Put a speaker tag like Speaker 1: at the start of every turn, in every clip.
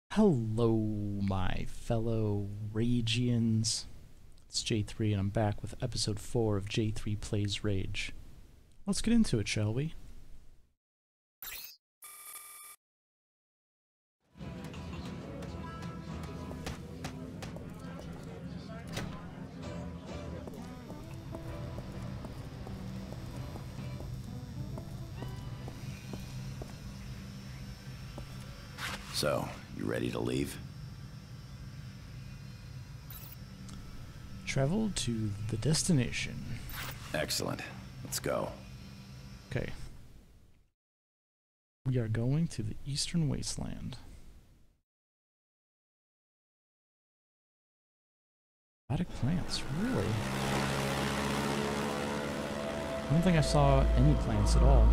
Speaker 1: Hello, my fellow Ragians. It's J3, and I'm back with episode 4 of J3 Plays Rage. Let's get into it, shall we?
Speaker 2: So, you ready to leave?
Speaker 1: Travel to the destination.
Speaker 2: Excellent. Let's go.
Speaker 1: Okay. We are going to the Eastern Wasteland. Aquatic plants, really? I don't think I saw any plants at all.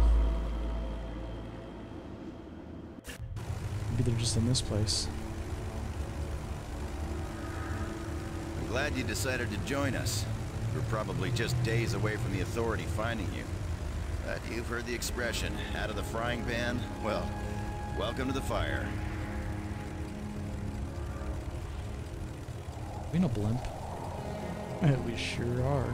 Speaker 1: Maybe they're just in this place.
Speaker 2: I'm glad you decided to join us. We're probably just days away from the Authority finding you. But you've heard the expression, out of the frying pan? Well, welcome to the fire.
Speaker 1: We no blimp. We sure are.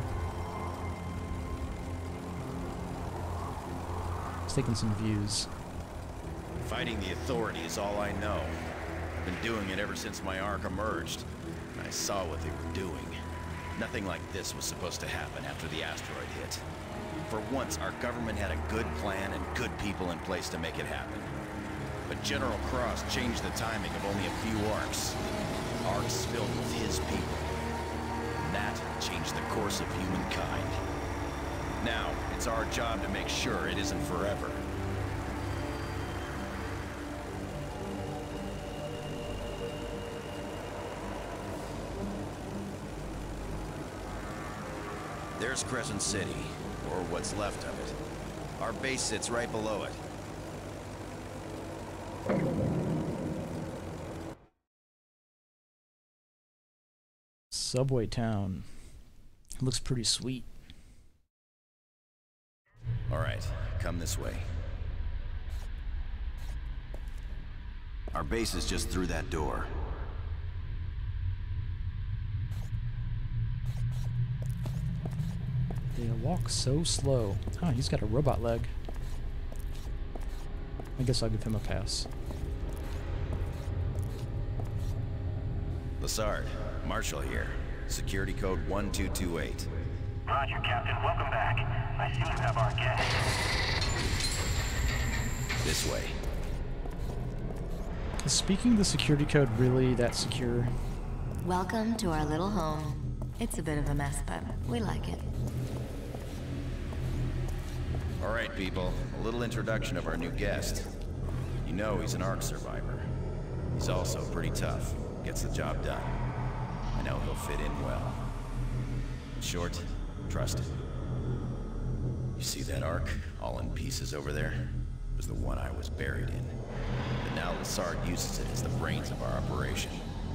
Speaker 1: It's taking some views.
Speaker 2: Fighting the Authority is all I know. I've been doing it ever since my arc emerged. I saw what they were doing. Nothing like this was supposed to happen after the asteroid hit. For once, our government had a good plan and good people in place to make it happen. But General Cross changed the timing of only a few arcs. Arcs filled with his people. And that changed the course of humankind. Now, it's our job to make sure it isn't forever. There's Crescent City, or what's left of it. Our base sits right below it.
Speaker 1: Subway Town. It looks pretty sweet.
Speaker 2: All right, come this way. Our base is just through that door.
Speaker 1: They walk so slow. Oh, he's got a robot leg. I guess I'll give him a pass.
Speaker 2: Lassard, Marshall here. Security code 1228.
Speaker 3: Roger, Captain. Welcome back. I see you have our guest.
Speaker 2: This way.
Speaker 1: Is speaking the security code really that secure?
Speaker 4: Welcome to our little home. It's a bit of a mess, but we like it.
Speaker 2: All right, people. A little introduction of our new guest. You know he's an ARC survivor. He's also pretty tough. Gets the job done. I know he'll fit in well. In short, trust him. You see that ARC, all in pieces over there? It was the one I was buried in. But now Lassard uses it as the brains of our operation.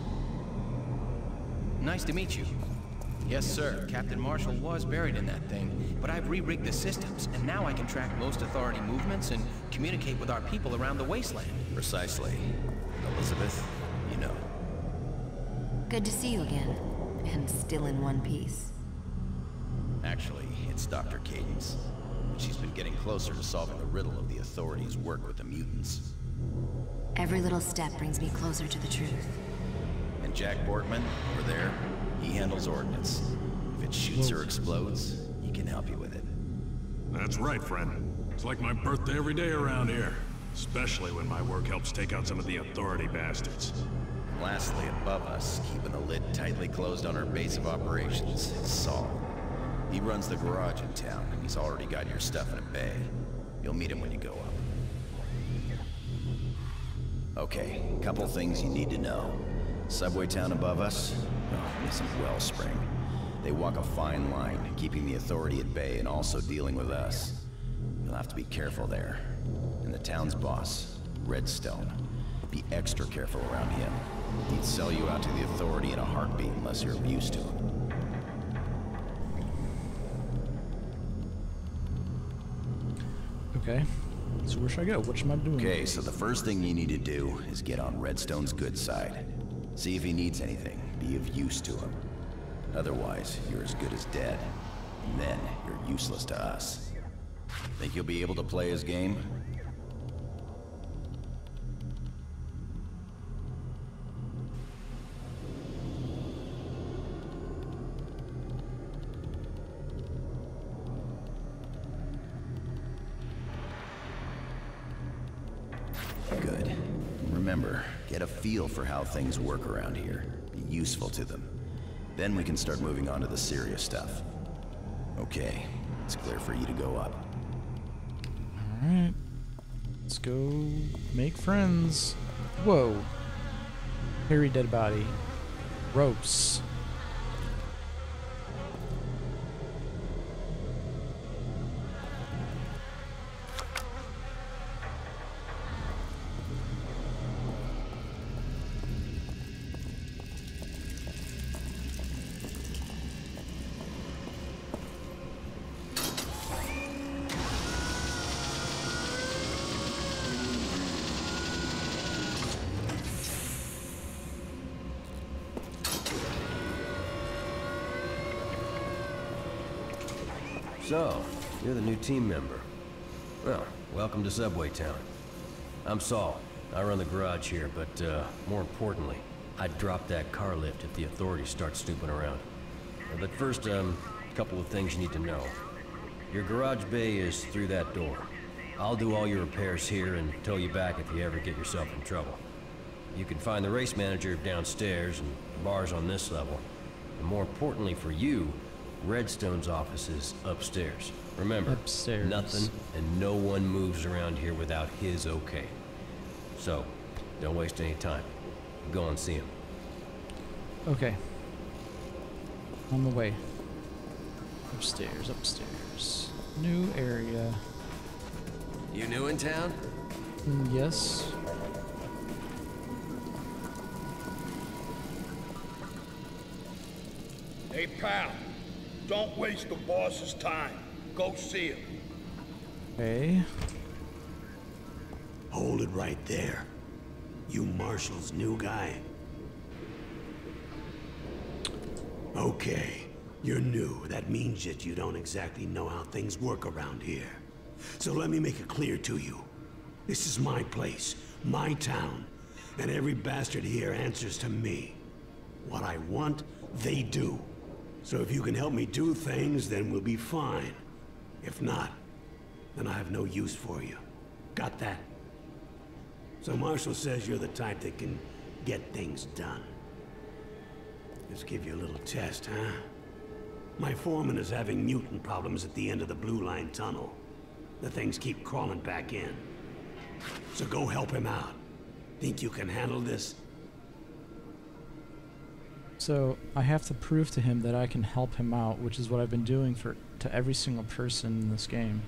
Speaker 5: Nice to meet you. Yes, sir. Captain Marshall was buried in that thing, but I've re-rigged the systems, and now I can track most Authority movements and communicate with our people around the wasteland.
Speaker 2: Precisely. Elizabeth, you know.
Speaker 4: Good to see you again. And still in one piece.
Speaker 2: Actually, it's Dr. Cadence. She's been getting closer to solving the riddle of the Authority's work with the mutants.
Speaker 4: Every little step brings me closer to the truth.
Speaker 2: And Jack Bortman, over there, he handles ordnance. If it shoots or explodes, he can help you with it.
Speaker 6: That's right, friend. It's like my birthday every day around here. Especially when my work helps take out some of the Authority bastards.
Speaker 2: And lastly, above us, keeping the lid tightly closed on our base of operations, is Saul. He runs the garage in town, and he's already got your stuff in a bay. You'll meet him when you go up. Okay, couple things you need to know. Subway Town above us? Oh, isn't Wellspring. They walk a fine line, keeping the Authority at bay and also dealing with us. You'll have to be careful there. And the town's boss, Redstone. Be extra careful around him. He'd sell you out to the Authority in a heartbeat unless you're used to him.
Speaker 1: Okay. So where should I go? What am I doing?
Speaker 2: Okay, so the first thing you need to do is get on Redstone's good side. See if he needs anything. Be of use to him. Otherwise, you're as good as dead. And then, you're useless to us. Think you'll be able to play his game? Good. Remember, get a feel for how things work around here. Be useful to them. Then we can start moving on to the serious stuff. Okay, it's clear for you to go up.
Speaker 1: Alright. Let's go make friends. Whoa. Hairy dead body. Gross.
Speaker 7: So, you're the new team member. Well, welcome to Subway Town. I'm Saul. I run the garage here, but more importantly, I'd drop that car lift if the authorities start snooping around. But first, a couple of things you need to know. Your garage bay is through that door. I'll do all your repairs here and tow you back if you ever get yourself in trouble. You can find the race manager downstairs and the bar's on this level. And more importantly for you, Redstone's office is upstairs. Remember,
Speaker 1: Upstairs.
Speaker 7: nothing and no one moves around here without his okay. So, don't waste any time. Go and see him.
Speaker 1: Okay. On the way. Upstairs, upstairs. New area.
Speaker 7: You new in town?
Speaker 1: Yes.
Speaker 8: Hey, pal. Don't waste the boss's time. Go see him.
Speaker 1: Okay.
Speaker 9: Hold it right there. You Marshall's new guy? Okay. You're new. That means that you don't exactly know how things work around here. So let me make it clear to you. This is my place, my town, and every bastard here answers to me. What I want, they do. So if you can help me do things, then we'll be fine. If not, then I have no use for you. Got that? So Marshall says you're the type that can get things done. Let's give you a little test, huh? My foreman is having mutant problems at the end of the Blue Line tunnel. The things keep crawling back in. So go help him out. Think you can handle this?
Speaker 1: So I have to prove to him that I can help him out, which is what I've been doing to every single person in this game.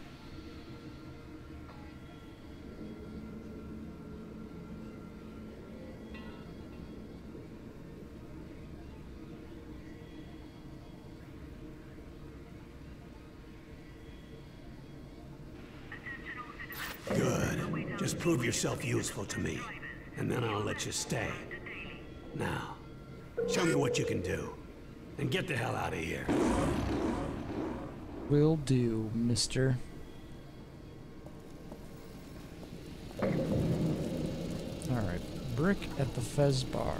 Speaker 9: Good. Just prove yourself useful to me, and then I'll let you stay. Now, show me what you can do, and get the hell out of here.
Speaker 1: Will do, mister. Alright, brick at the Fez Bar.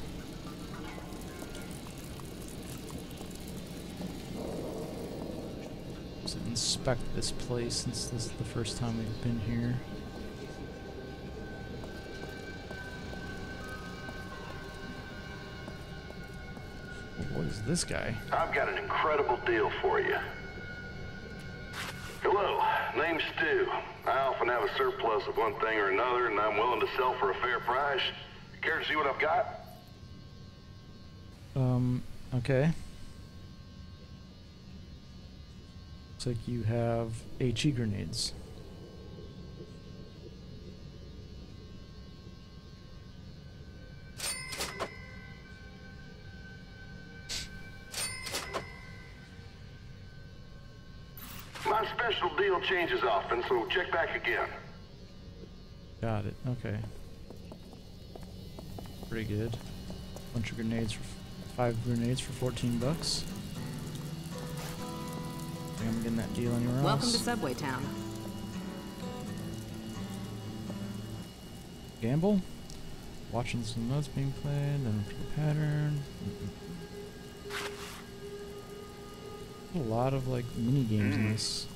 Speaker 1: Let's inspect this place since this is the first time we've been here. What is this guy?
Speaker 10: I've got an incredible deal for you. Hello, name's Stu. I often have a surplus of one thing or another, and I'm willing to sell for a fair price. Care to see what I've got?
Speaker 1: Okay. Looks like you have HE grenades.
Speaker 10: My My special deal changes often, so check back again.
Speaker 1: Got it. Okay. Pretty good. Bunch of grenades for 5 grenades for 14 bucks. Think I'm getting that deal anywhere else.
Speaker 11: Welcome to Subway Town.
Speaker 1: Gamble. Watching some notes being played, then repeat the pattern. A lot of like mini games in this.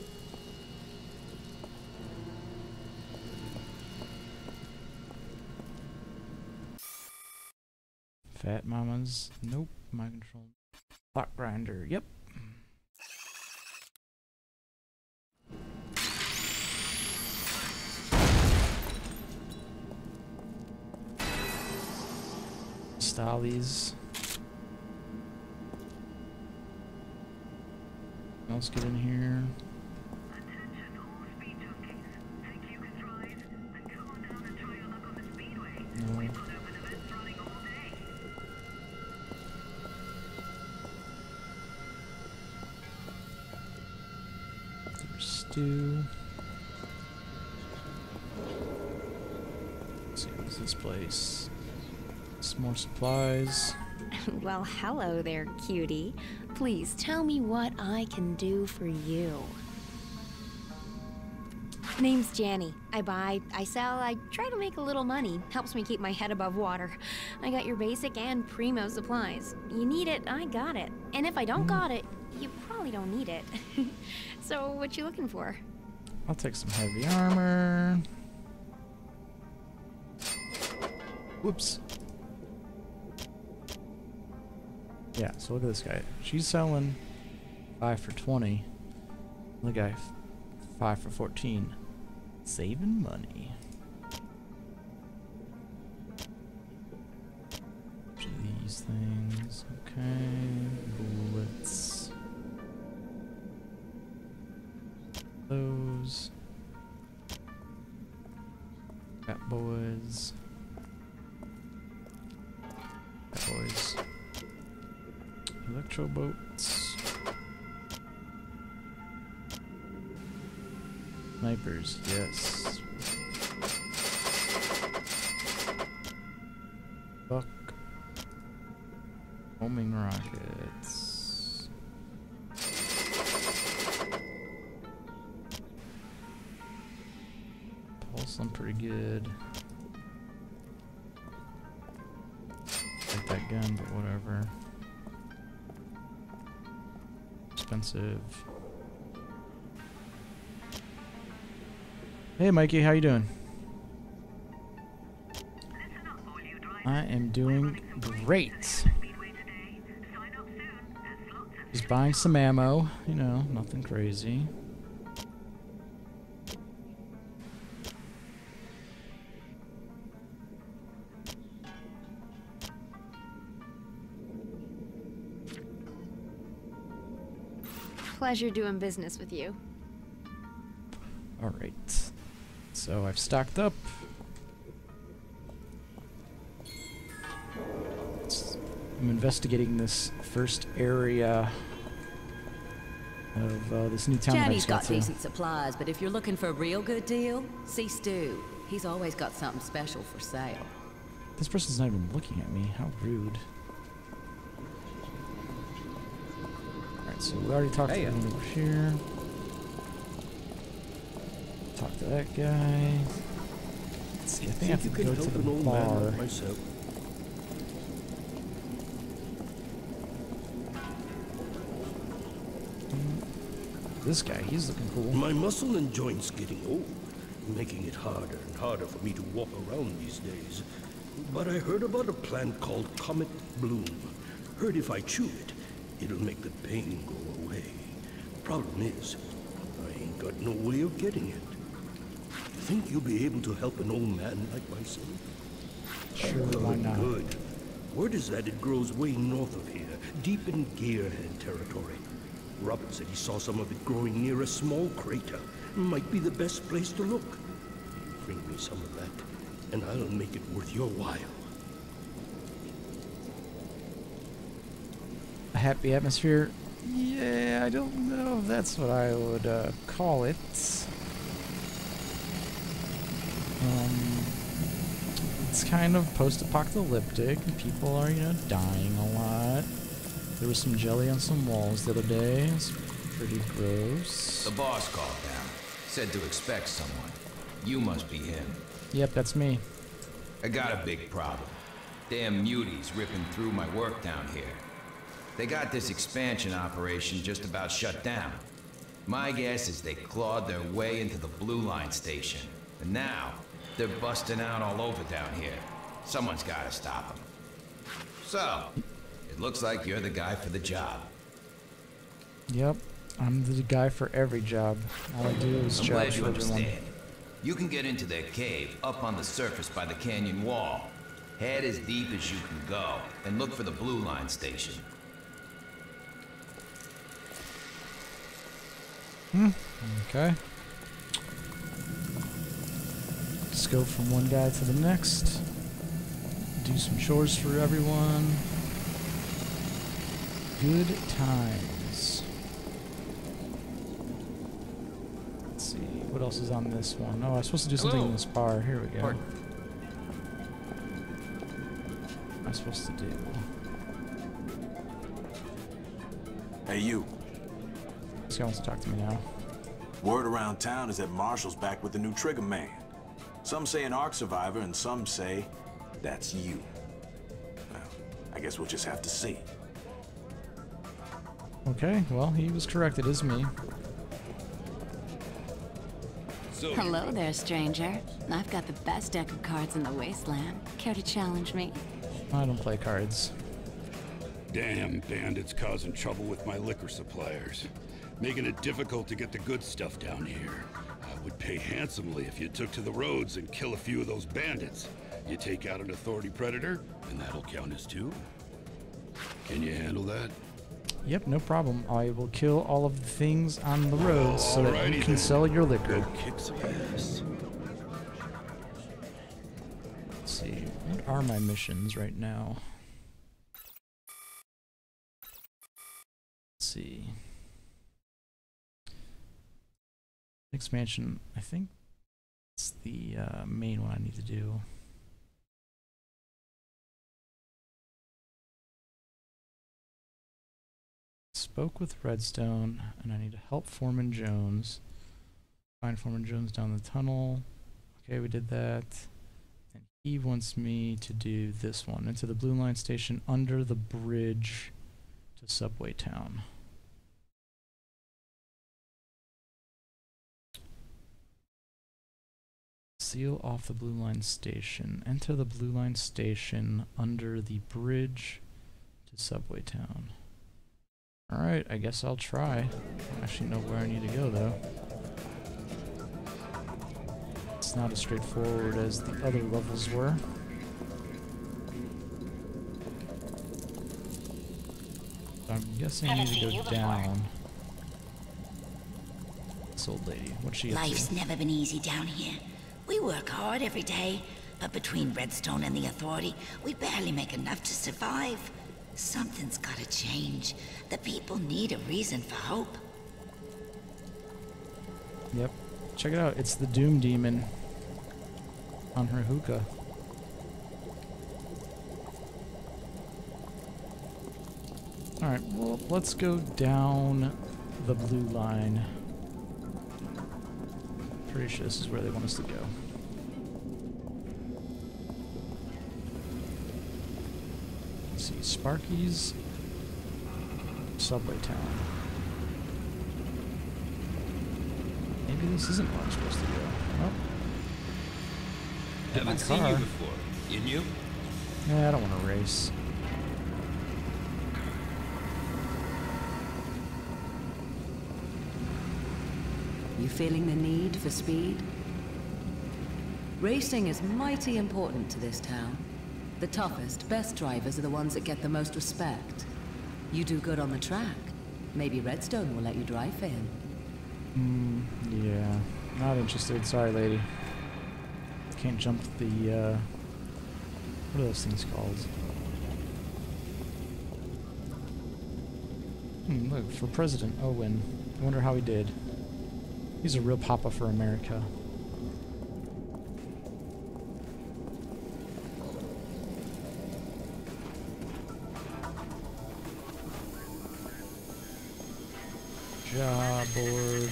Speaker 1: Fat Mamas. Nope. Mind control. Thought grinder. Yep. Stollies. Let's get in here. No. There's stew. Let's see, what's this place? Some more supplies.
Speaker 4: Well, hello there, cutie. Please tell me what I can do for you. Name's Janny. I buy, I sell, I try to make a little money. Helps me keep my head above water. I got your basic and primo supplies. You need it, I got it. And if I don't got it, you probably don't need it. So, what you looking for?
Speaker 1: I'll take some heavy armor. Whoops. Yeah, so look at this guy. She's selling 5 for 20. The guy 5 for 14. Saving money. These things. Okay. Bullets. Those. Fat boys. Fat boys. Electro boats. Snipers, yes. Buck. Homing rockets. Pulse them pretty good. Like that gun, but whatever. Expensive. Hey Mikey, how you doing? I am doing great. Just buying some ammo, you know, nothing crazy.
Speaker 4: Pleasure doing business with you.
Speaker 1: Alright. So I've stocked up. I'm investigating this first area of this new town.
Speaker 11: Johnny's got decent supplies, but if you're looking for a real good deal, see Stu. He's always got something special for sale.
Speaker 1: This person's not even looking at me. How rude. Alright, so we already talked to the one over here. Talk to that guy. Let's see, I think I have to go to the bar. This guy, he's looking cool.
Speaker 12: My muscle and joints getting old, making it harder and harder for me to walk around these days. But I heard about a plant called Comet Bloom. Heard if I chew it, it'll make the pain go away. Problem is, I ain't got no way of getting it. Think you'll be able to help an old man like myself?
Speaker 1: Sure, why not?
Speaker 12: Good. Word is that it grows way north of here, deep in Gearhead territory. Robert said he saw some of it growing near a small crater. Might be the best place to look. Bring me some of that, and I'll make it worth your while.
Speaker 1: A happy atmosphere. Yeah, I don't know if that's what I would call it. It's kind of post-apocalyptic, and people are, you know, dying a lot. There was some jelly on some walls the other day. It's pretty gross.
Speaker 5: The boss called down. Said to expect someone. You must be him.
Speaker 1: Yep, that's me.
Speaker 5: I got a big problem. Damn muties ripping through my work down here. They got this expansion operation just about shut down. My guess is they clawed their way into the Blue Line station. And now, they're busting out all over down here. Someone's gotta stop them. So, it looks like you're the guy for the job.
Speaker 1: Yep, I'm the guy for every job. All I do is
Speaker 5: I'm
Speaker 1: jobs
Speaker 5: glad you
Speaker 1: for everyone.
Speaker 5: understand. You can get into their cave up on the surface by the canyon wall. Head as deep as you can go, and look for the Blue Line station.
Speaker 1: Okay. Just go from one guy to the next. Do some chores for everyone. Good times. Let's see, what else is on this one? Oh, I was supposed to do something in this bar. Here we go. What am I supposed to do?
Speaker 13: Hey, you.
Speaker 1: This guy wants to talk to me now.
Speaker 13: Word around town is that Marshall's back with the new Trigger Man. Some say an ARC survivor, and some say that's you. Well, I guess we'll just have to see.
Speaker 1: Okay, well, he was correct. It is me.
Speaker 14: Hello there, stranger. I've got the best deck of cards in the wasteland. Care to challenge me?
Speaker 1: I don't play cards.
Speaker 15: Damn bandits causing trouble with my liquor suppliers. Making it difficult to get the good stuff down here. I would pay handsomely if you took to the roads and kill a few of those bandits. You take out an authority predator, and that'll count as two. Can you handle that?
Speaker 1: Yep, no problem. I will kill all of the things on the road so that you can sell your liquor.
Speaker 15: Go kick some ass.
Speaker 1: Let's see, what are my missions right now? Let's see. Expansion, I think it's the main one I need to do. Spoke with Redstone, and I need to help Foreman Jones. Find Foreman Jones down the tunnel. Okay, we did that. And he wants me to do this one, into the Blue Line station under the bridge to Subway Town. Seal off the Blue Line station. Enter the Blue Line station under the bridge to Subway Town. Alright, I guess I'll try. I don't actually know where I need to go, though. It's not as straightforward as the other levels were. So I'm guessing I need to go down. This old lady, what's she up to?
Speaker 16: Life's never been easy down here. We work hard every day, but between Redstone and the Authority, we barely make enough to survive. Something's gotta change. The people need a reason for hope.
Speaker 1: Yep. Check it out. It's the Doom Demon on her hookah. Alright, well, let's go down the Blue Line. Pretty sure this is where they want us to go. Let's see, Sparky's Subway Town. Maybe this isn't where I'm supposed to go. Nope.
Speaker 5: Haven't seen you before. You new?
Speaker 1: Yeah, I don't want to race.
Speaker 11: You feeling the need for speed? Racing is mighty important to this town. The toughest, best drivers are the ones that get the most respect. You do good on the track. Maybe Redstone will let you drive for him.
Speaker 1: Yeah. Not interested. Sorry, lady. Can't jump the, what are those things called? Look, for President Owen. I wonder how he did. He's a real papa for America. Job board.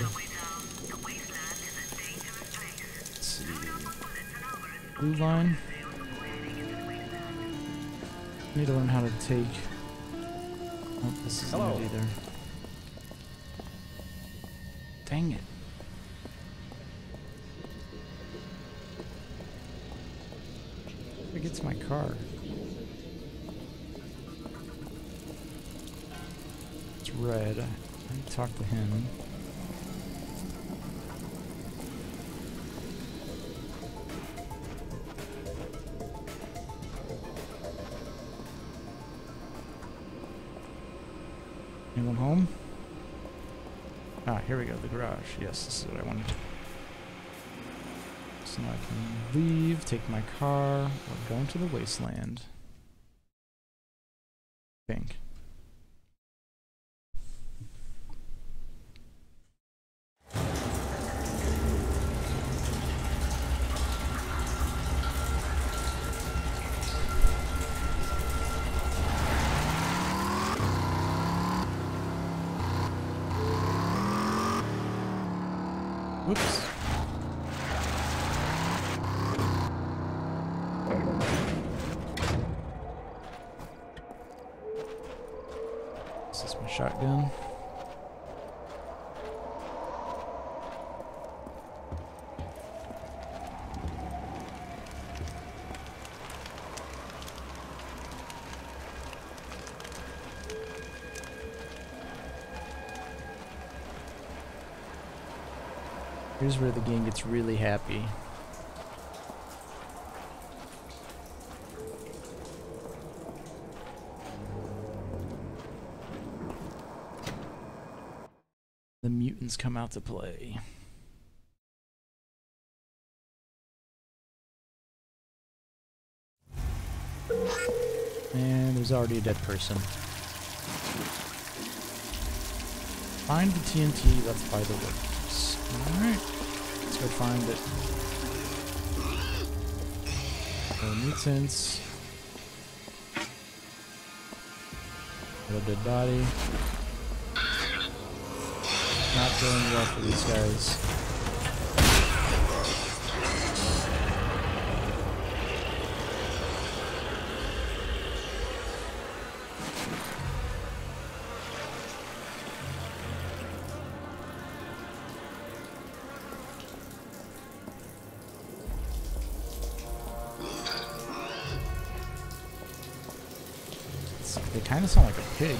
Speaker 1: Let's see. Blue line. Need to learn how to take. Oh, this isn't it either. Dang it. Where gets my car? It's red. I need to talk to him. Anyone home? Ah, here we go, the garage. Yes, this is what I wanted. So now I can leave, take my car, we're going to the wasteland. I think. Whoops. This is my shotgun. Here's where the game gets really happy. The mutants come out to play. And there's already a dead person. Find the TNT left by the workers. Alright, let's go find it. No mutants. Little dead body. Not going well for these guys. They kind of sound like a pig.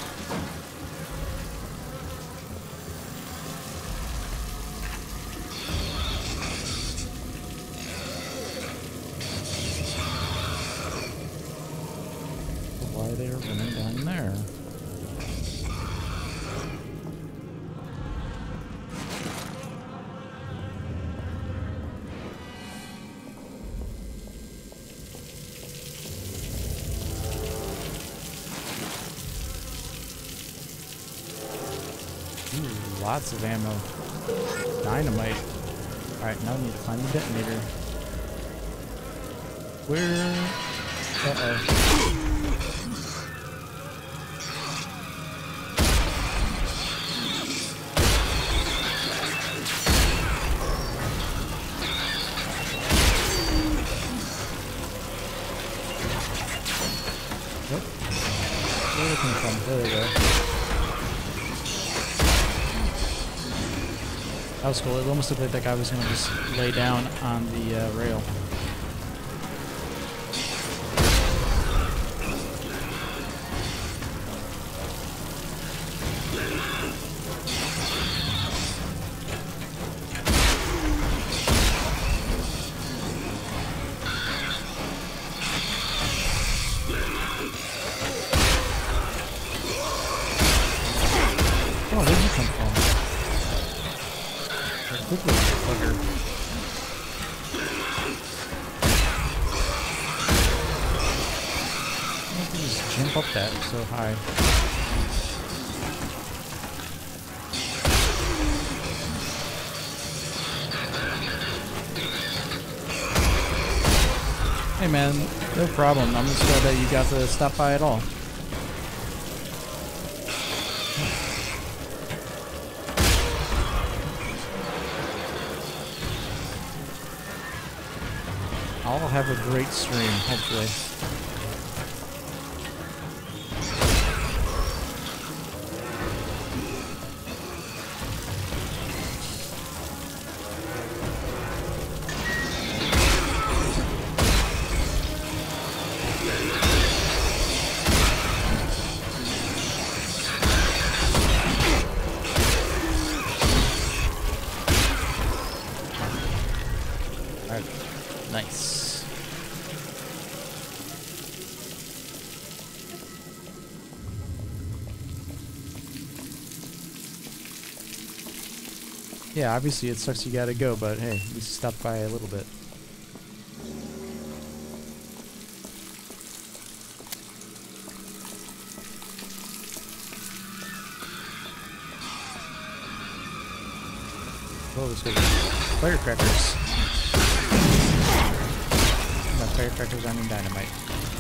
Speaker 1: Why they are running down there? Ooh, lots of ammo. Dynamite. Alright, now we need to find the detonator. Where? Uh-oh. Nope. Where are they coming from? There we go. That was cool. It almost looked like that guy was going to just lay down on the rail. Oh, where did you come from? Quickly, bugger. Why don't you just jump up that so high? Hey man, no problem. I'm just glad that you got to stop by at all. I'll have a great stream, hopefully. Nice. Yeah, obviously it sucks you gotta go, but hey, at least stop by a little bit. Oh, let's go. Firecrackers. Not firecrackers, I mean dynamite.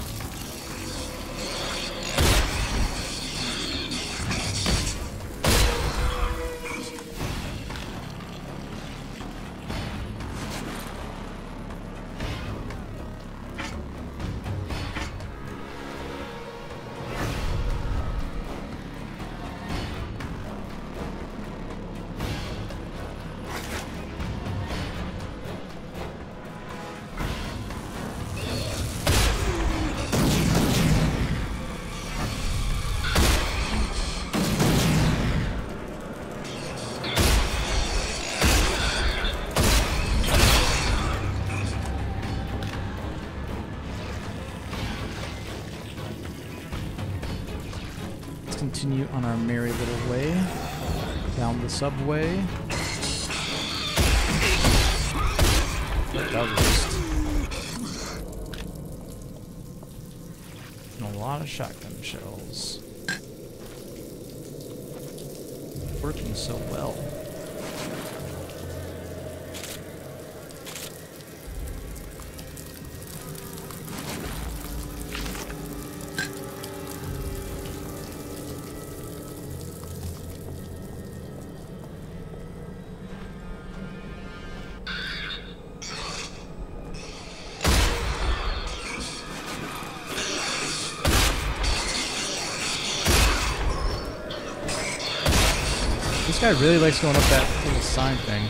Speaker 1: Continue on our merry little way down the subway. That was just and a lot of shotgun shells. Working so well. This guy really likes going up that little sign thing.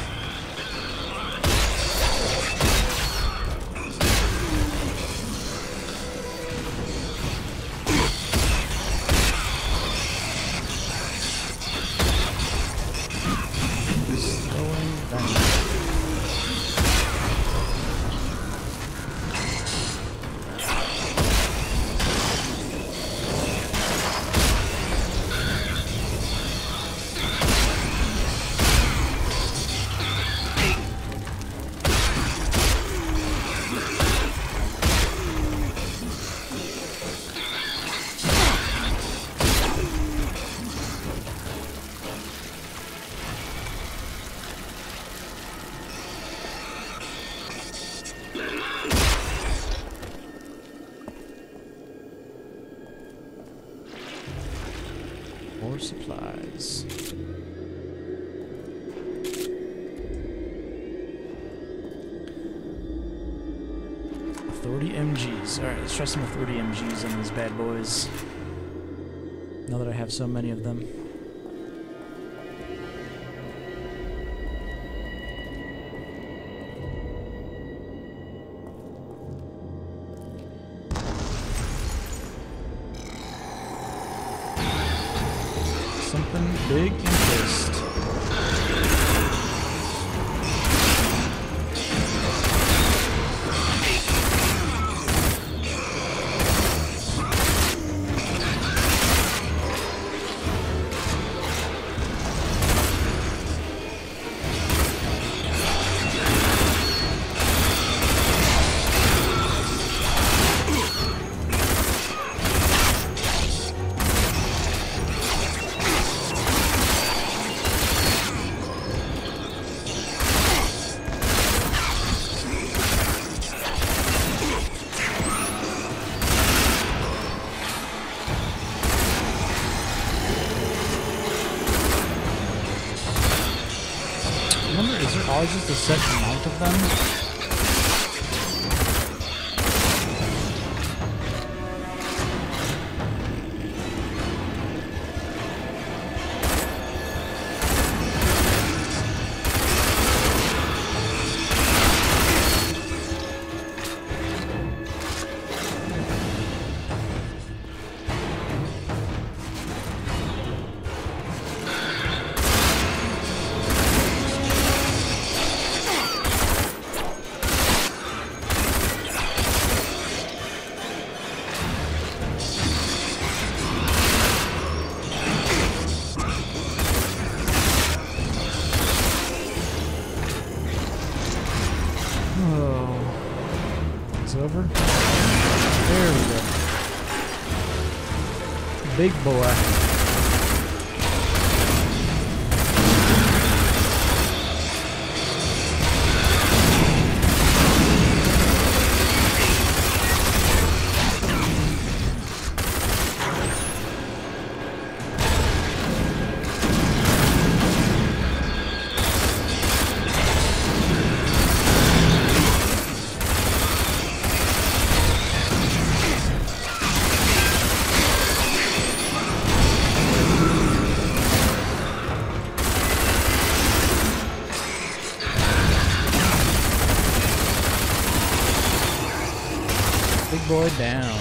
Speaker 1: More supplies. Authority MGs. Alright, let's try some Authority MGs on these bad boys. Now that I have so many of them. Something big and fist. always just a set amount of them? Over. There we go. Big boy. Boy down.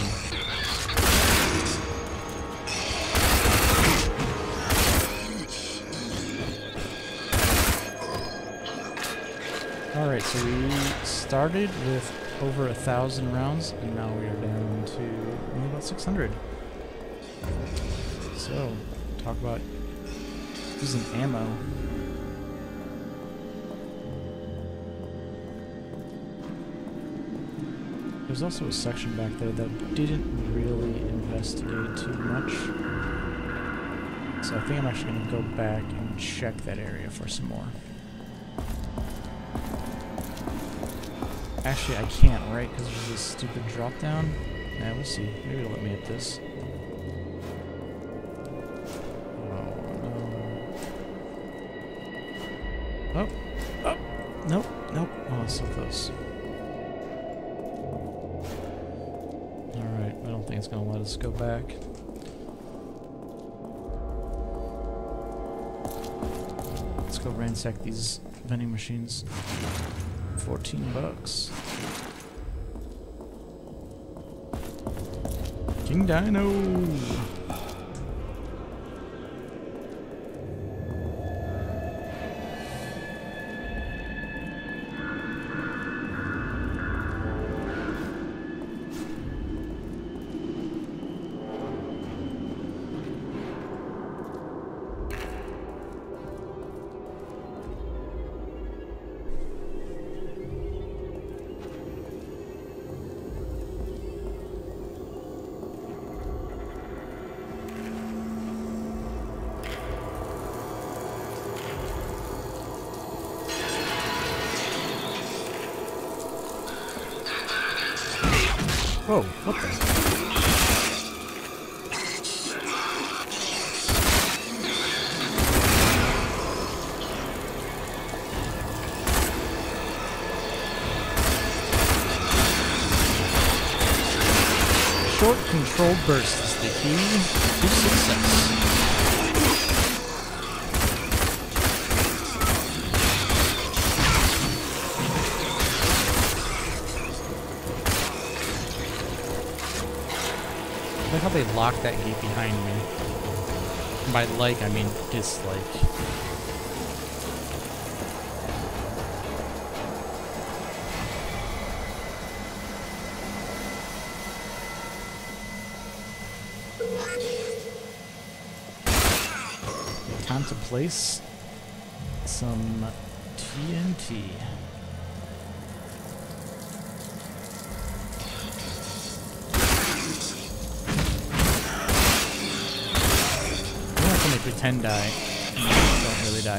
Speaker 1: Alright, so we started with over 1,000 rounds, and now we are down to only about 600. So, talk about using ammo. There's also a section back there that didn't really investigate too much. So I think I'm actually going to go back and check that area for some more. Actually, I can't, right? Because there's this stupid drop down. Yeah, we'll see. Maybe it'll let me hit this. Oh, no. Oh! Oh! Nope, nope. Oh, it's so close. Alright, I don't think it's going to let us go back. Let's go ransack these vending machines. 14 bucks. King Dino! Whoa, what the? Short controlled burst is the key to success. I like how they locked that gate behind me. And by like, I mean dislike. Time to place some TNT. Pretend die. Don't really die.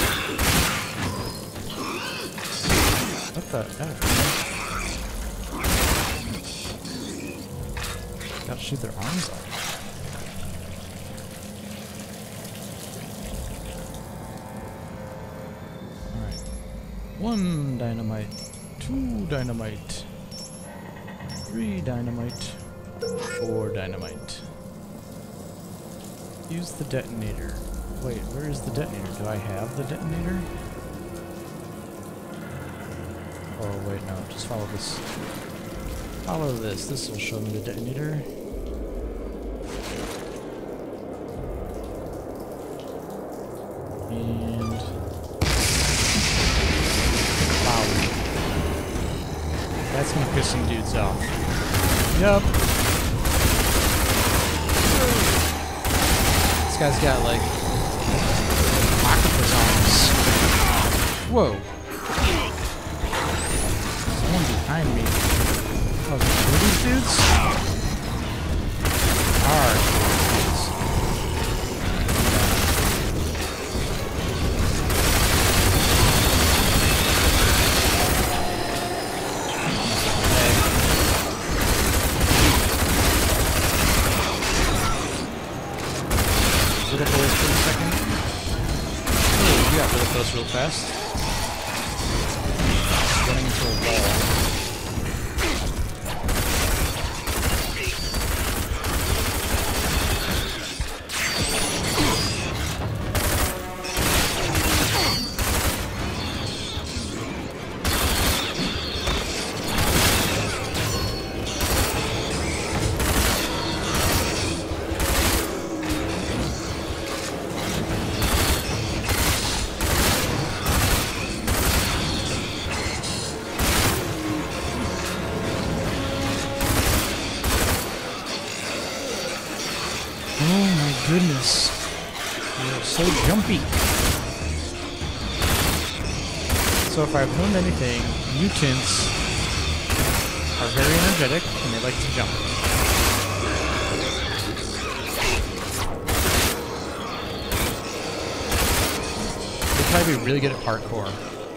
Speaker 1: What the F? Gotta shoot their arms off. Alright. 1 dynamite, 2 dynamite, 3 dynamite, 4 dynamite. Use the detonator. Wait, where is the detonator? Do I have the detonator? Oh wait, no, just follow this. Follow this. This will show me the detonator. And wow, that's gonna piss some dudes off. Yup. This guy's got like octopus arms. Whoa. Someone behind me. Oh, are these dudes? Alright. Rid of those for a second. Oh, you got rid of those real fast. Running into a wall. Goodness, you're so jumpy. So if I've learned anything, mutants are very energetic and they like to jump. They'd probably be really good at parkour.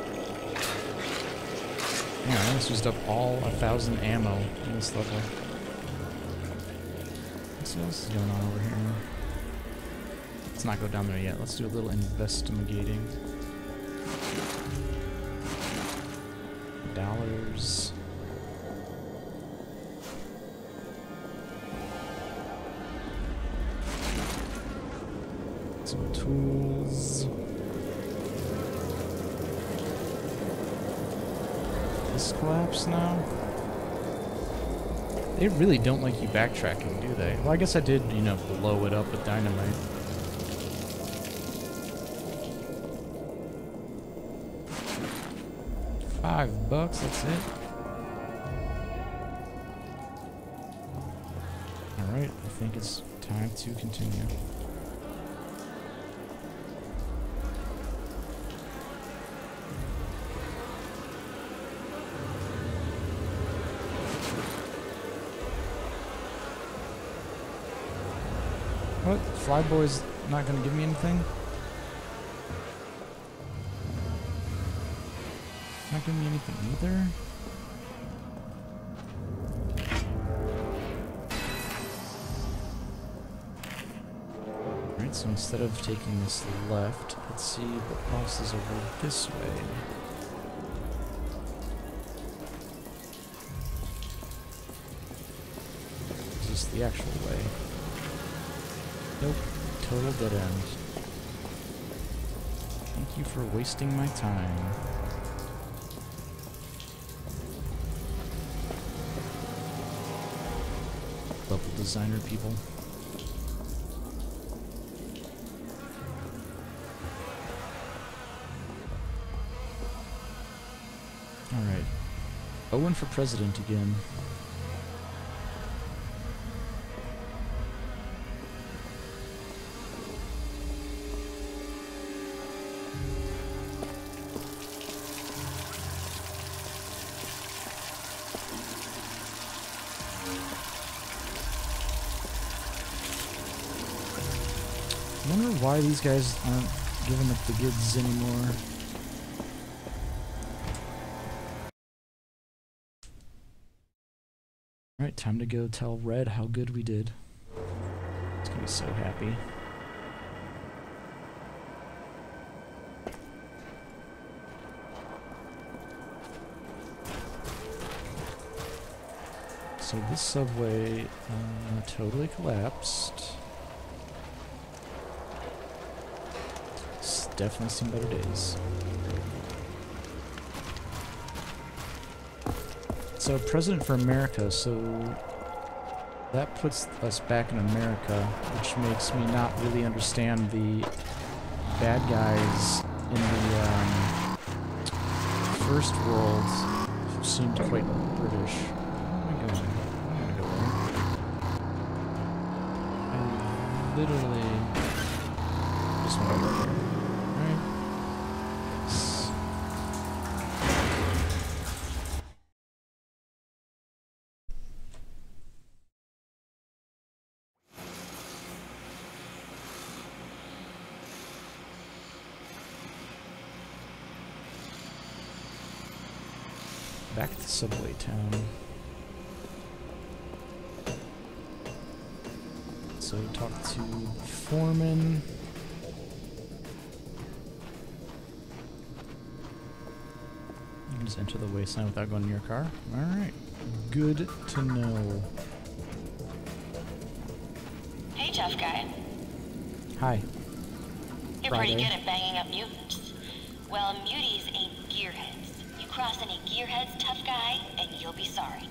Speaker 1: Yeah, I almost used up all 1,000 ammo in this level. What else is going on over here? Let's not go down there yet. Let's do a little investigating. Dollars. Some tools. This collapse now? They really don't like you backtracking, do they? Well, I guess I did, you know, blow it up with dynamite. $5, that's it. Alright, I think it's time to continue. What? Flyboy's not gonna give me anything? Not giving me anything either. Alright, so instead of taking this left, let's see what else is over this way. Is this the actual way? Nope. Total dead end. Thank you for wasting my time. Level designer people. Alright. Owen for president again. I wonder why these guys aren't giving up the goods anymore. Alright, time to go tell Red how good we did. He's gonna be so happy. So this subway totally collapsed. It's definitely seen better days. So President for America, so that puts us back in America, which makes me not really understand the bad guys in the First World who seemed quite British. Where am I going? I'm gonna go there. I literally just went over here. Alright. Back to Subway Town. So talk to Foreman. You can just enter the wasteland without going in your car. Alright. Good to know.
Speaker 17: Hey, tough guy.
Speaker 1: Hi.
Speaker 17: You're
Speaker 1: Friday.
Speaker 17: pretty good at banging up mutants. Well, muties ain't gearheads. You cross any gearheads, tough guy, and you'll be sorry.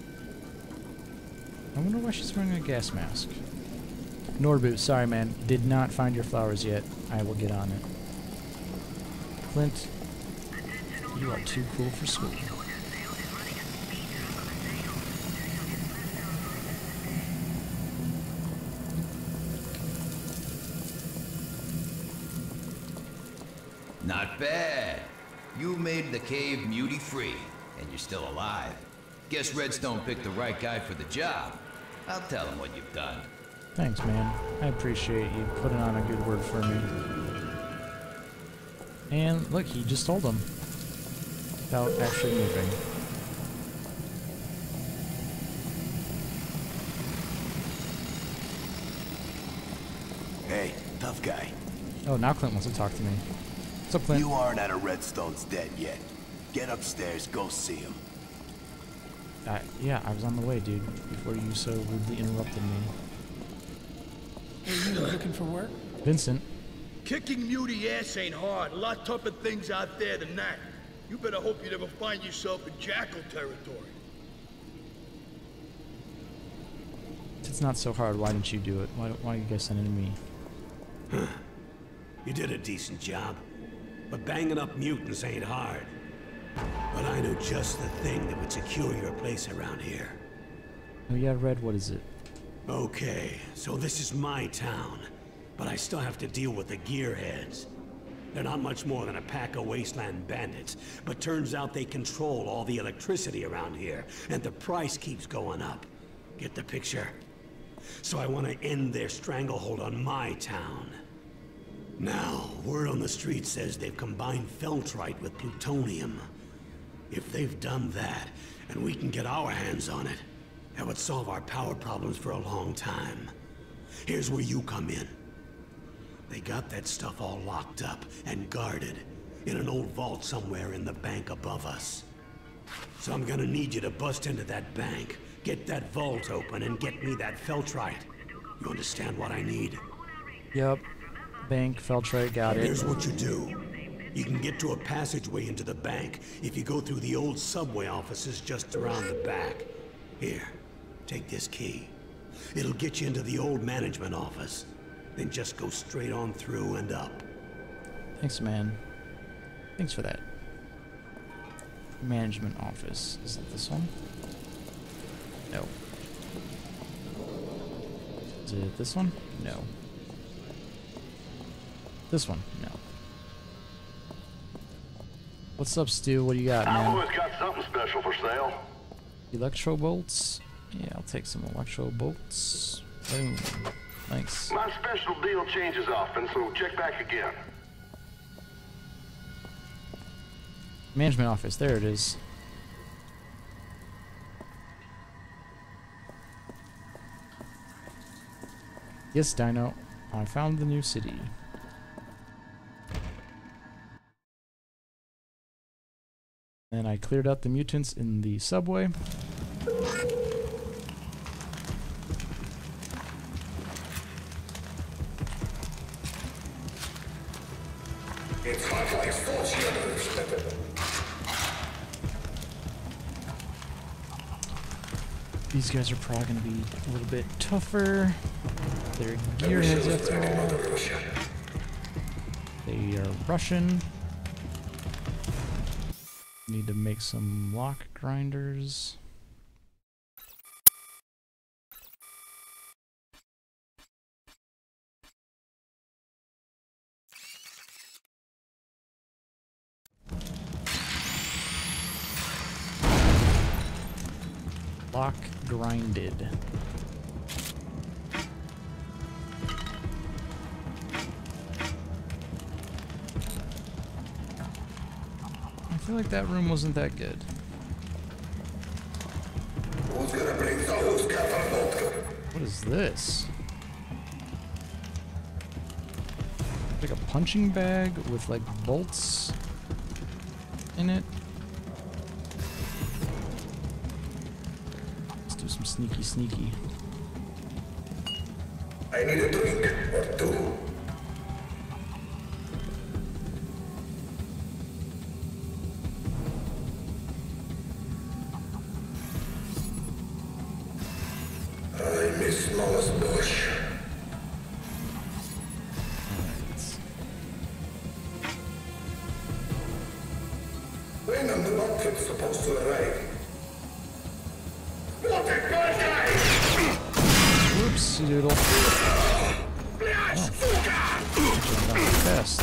Speaker 1: I wonder why she's wearing a gas mask. Norboot, sorry man, did not find your flowers yet. I will get on it. Clint, you are too cool for school.
Speaker 5: Not bad. You made the cave mutie free, and you're still alive. Guess Redstone picked the right guy for the job. I'll tell him what you've done.
Speaker 1: Thanks, man. I appreciate you putting on a good word for me. And look, he just told him. Without actually moving.
Speaker 18: Hey, tough guy.
Speaker 1: Oh, now Clint wants to talk to me. What's up, Clint?
Speaker 18: You aren't out of Redstone's debt yet. Get upstairs, go see him.
Speaker 1: Yeah, I was on the way, dude, before you so rudely interrupted me.
Speaker 8: Are you looking for work?
Speaker 1: Vincent.
Speaker 8: Kicking mutie ass ain't hard. A lot tougher things out there than that. You better hope you never find yourself in Jackal territory.
Speaker 1: It's not so hard. Why didn't you do it? Why are you guys sending me?
Speaker 9: Huh. You did a decent job. But banging up mutants ain't hard. But I know just the thing that would secure your place around here.
Speaker 1: Oh yeah, Red, what is it?
Speaker 9: Okay, so this is my town. But I still have to deal with the gearheads. They're not much more than a pack of wasteland bandits, but turns out they control all the electricity around here, and the price keeps going up. Get the picture? So I want to end their stranglehold on my town. Now, word on the street says they've combined Feltrite with plutonium. If they've done that, and we can get our hands on it, that would solve our power problems for a long time. Here's where you come in. They got that stuff all locked up and guarded in an old vault somewhere in the bank above us. So I'm gonna need you to bust into that bank, get that vault open, and get me that Feltrite. You understand what I need?
Speaker 1: Yep. Bank, Feltrite, got it.
Speaker 9: Here's what you do. You can get to a passageway into the bank if you go through the old subway offices just around the back. Here, take this key. It'll get you into the old management office. Then just go straight on through and up.
Speaker 1: Thanks, man. Thanks for that. Management office. Is it this one? No. Is it this one? No. This one? No. What's up, Stu? What do you got, man?
Speaker 10: Always got something special for sale.
Speaker 1: Electro bolts? Yeah, I'll take some electro bolts. Boom. Thanks.
Speaker 10: My special deal changes often, so check back again.
Speaker 1: Management office. There it is. Yes, Dino. I found the new city. And I cleared out the mutants in the subway. These guys are probably going to be a little bit tougher. They're gearheads after all. They are Russian. Need to make some lock grinders. Lock grinded. I feel like that room wasn't that good. What is this? Like a punching bag with like bolts in it. Let's do some sneaky.
Speaker 19: I need a drink or two. I miss Mama's bush. When am the outfit supposed to arrive?
Speaker 1: Whoops, doodle. Oh. Not the best.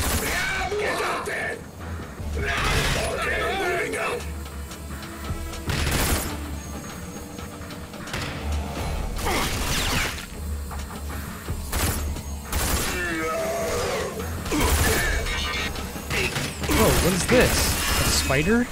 Speaker 1: Whoa, what is this? A spider?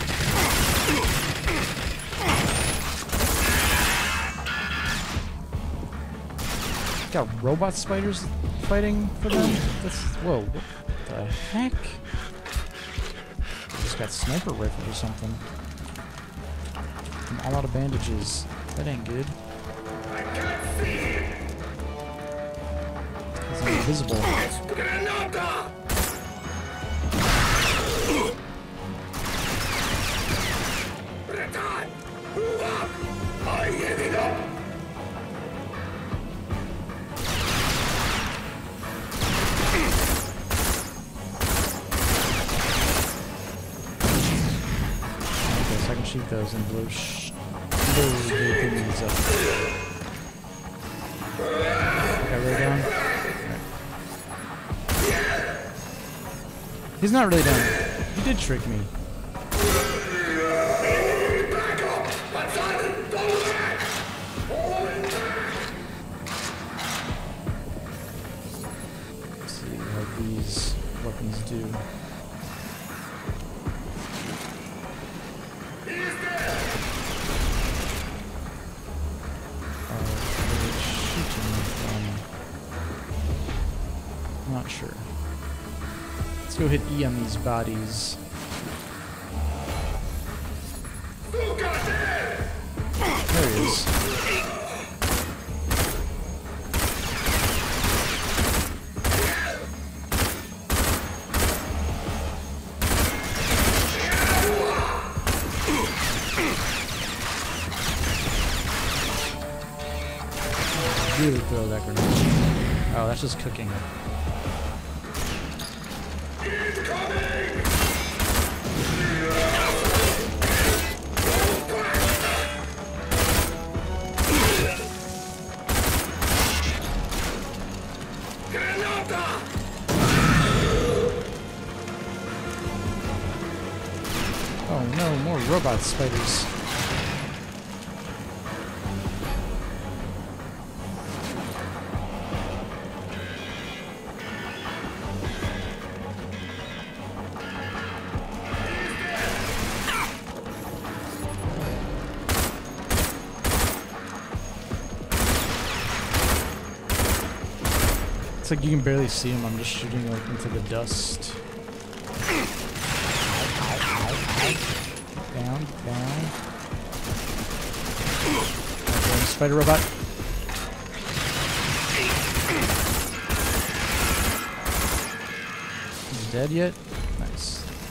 Speaker 1: Got robot spiders fighting for them? That's, whoa, what the heck? I just got sniper rifle or something. I'm all out of bandages. That ain't good. It's invisible.
Speaker 19: I get it up.
Speaker 1: Okay, so I can shoot those and blow those things up. Okay, we're down. Okay. He's not really done. He did trick me. Let's see what these weapons do. I'm not sure. Let's go hit E on these bodies. There he is. Really throw that grenade. Oh, that's just cooking it. Oh no, more robot spiders. It's like you can barely see him. I'm just shooting like into the dust. Down. Okay, spider robot. Is he dead yet? Nice.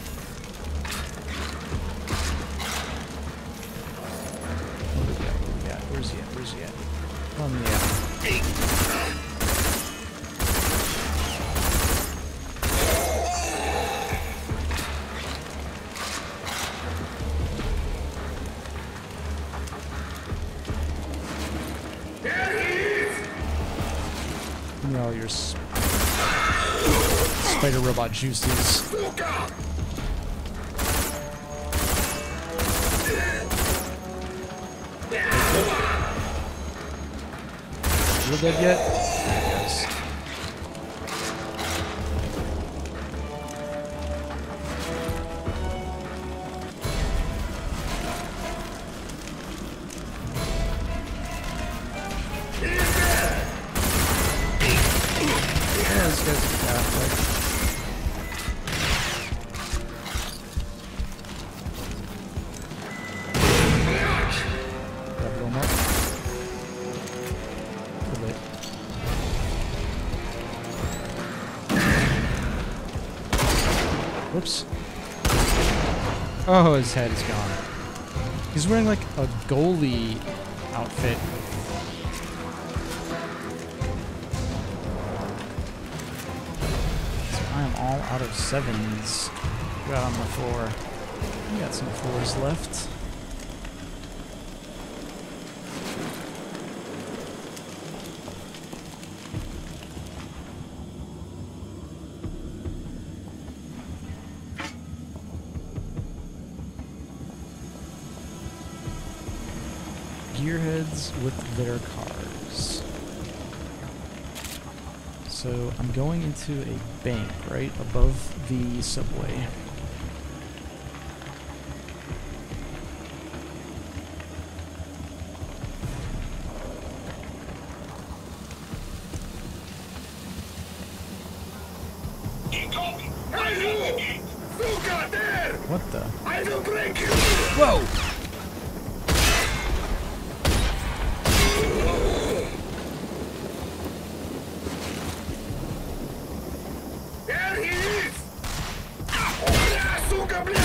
Speaker 1: Give me all your spider robot juices. You dead yet? There he is. Yeah, this guy's a Catholic. Grab one up. Pull it. Whoops. Oh, his head is gone. He's wearing like a goalie outfit. I am all out of 7s. Got on the floor. We got some 4s left. Gearheads with their cars. So I'm going into a bank right above the subway. What the?
Speaker 19: I will break you!
Speaker 1: Whoa!
Speaker 19: There he is! Бля, сука, бля!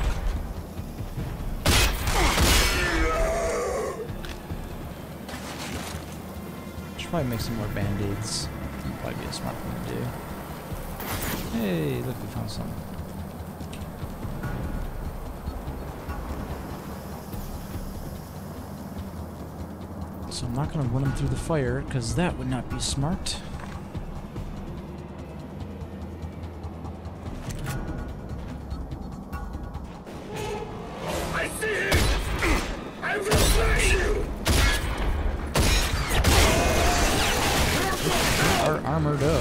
Speaker 1: Should probably make some more band-aids. That'd probably be a smart thing to do. Hey, look, we found some. So I'm not going to run him through the fire, because that would not be smart.
Speaker 19: I see him! I will slash you!
Speaker 1: They are armored up.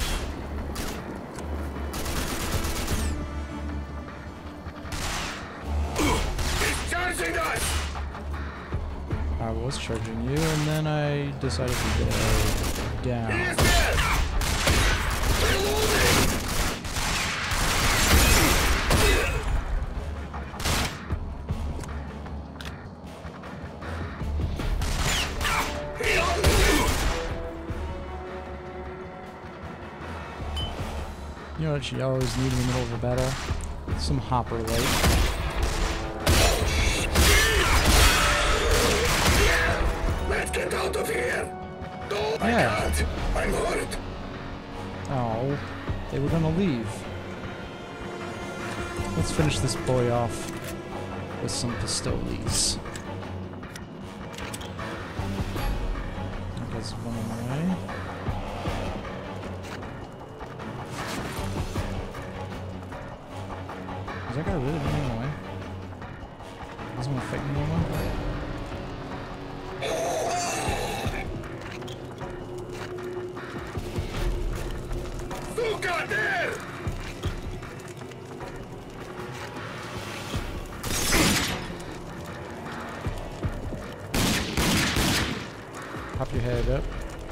Speaker 19: He's charging us!
Speaker 1: I was charging you, and then I decided to go down.
Speaker 19: He is dead! Reloading!
Speaker 1: You know what you always need in the middle of a battle? Some hopper light.
Speaker 19: Let's get out of here! No, I
Speaker 1: Yeah.
Speaker 19: can't! I'm hurt!
Speaker 1: Oh, they were gonna leave. Let's finish this boy off with some pistoles. That guy's running away. Is that guy really running away? Doesn't want to fight me anymore?
Speaker 19: Suka, there!
Speaker 1: Pop your head up.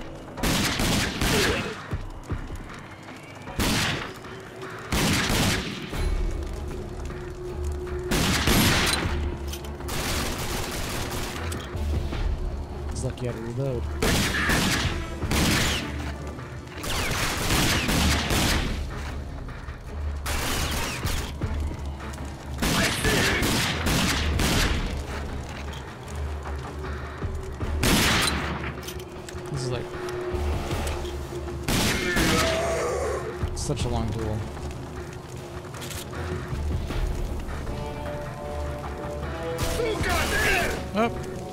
Speaker 1: He's lucky I had to reload. This is like such a long duel. Up.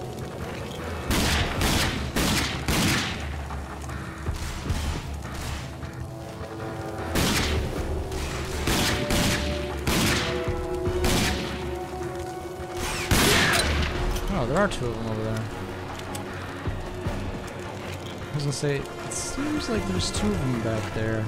Speaker 1: Oh, there are two of them over there. I was gonna say, it seems like there's two of them back there.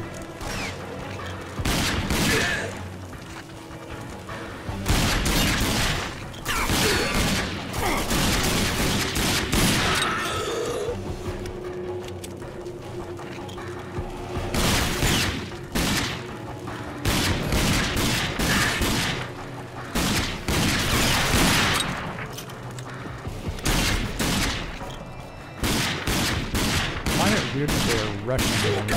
Speaker 1: Weird that they're rushing them.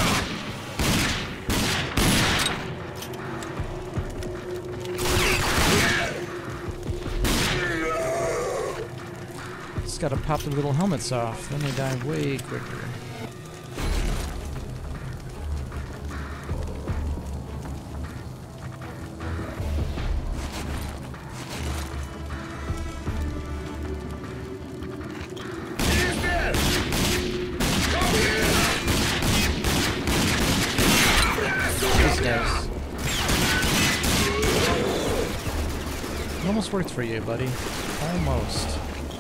Speaker 1: Just gotta pop their little helmets off, then they die way quicker. It almost worked for you, buddy. Almost.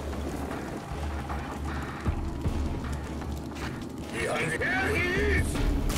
Speaker 19: There he is!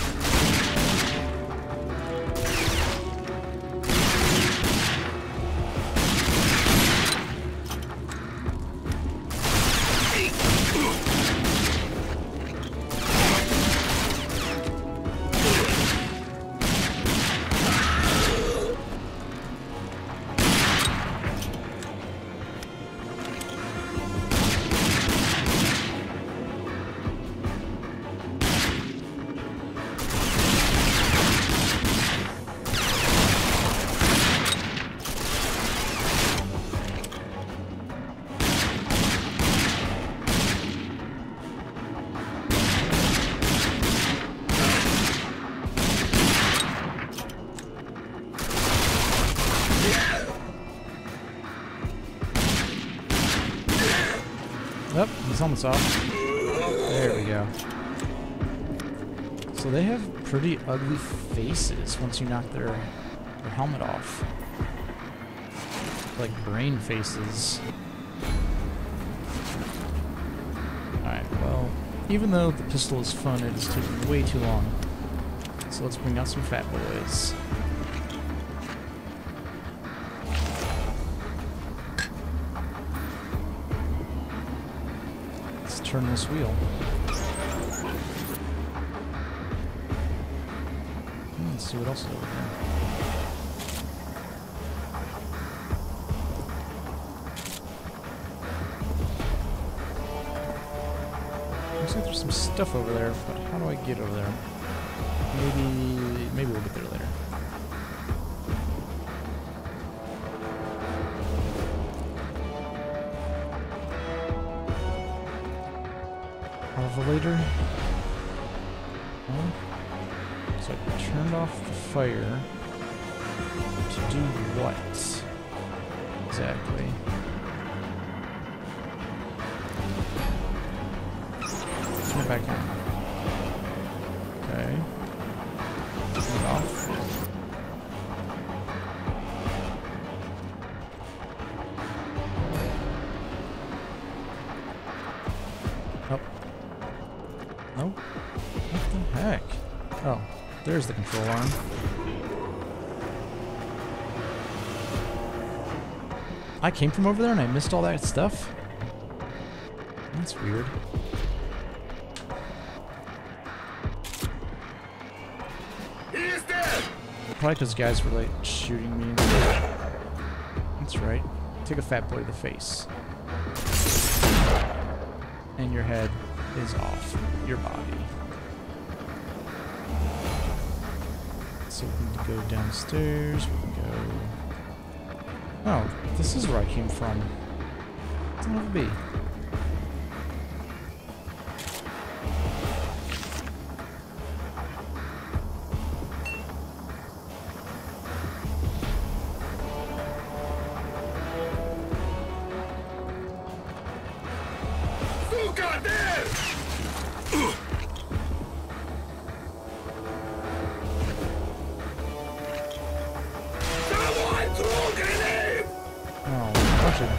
Speaker 1: Yep, his helmet's off. There we go. So they have pretty ugly faces once you knock their helmet off. Like brain faces. Alright, well, even though the pistol is fun, it is taking way too long. So let's bring out some fat boys. Turn this wheel. Let's see what else is over there. Looks like there's some stuff over there, but how do I get over there? Maybe we'll get there later. Later. Oh. So I turned off the fire to do what exactly? Turn it back on. Okay. Turn it off. Nope. What the heck? Oh, there's the control arm. I came from over there and I missed all that stuff? That's weird.
Speaker 19: He's dead!
Speaker 1: Probably because guys were like shooting me. That's right. Take a fat boy to the face. And your head is off your body. So we need to go downstairs. We can go. Oh, this is where I came from. What's it be?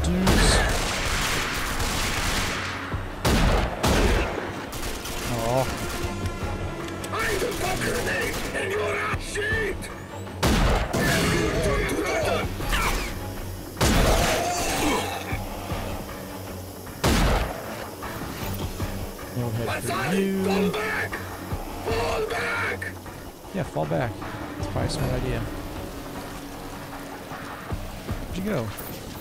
Speaker 1: dudes. Oh.
Speaker 19: I'm the fucker, mate, and you're a shit!
Speaker 1: No head for you.
Speaker 19: Fall back! Fall back!
Speaker 1: Yeah, fall back. It's probably a smart idea. Where'd you go?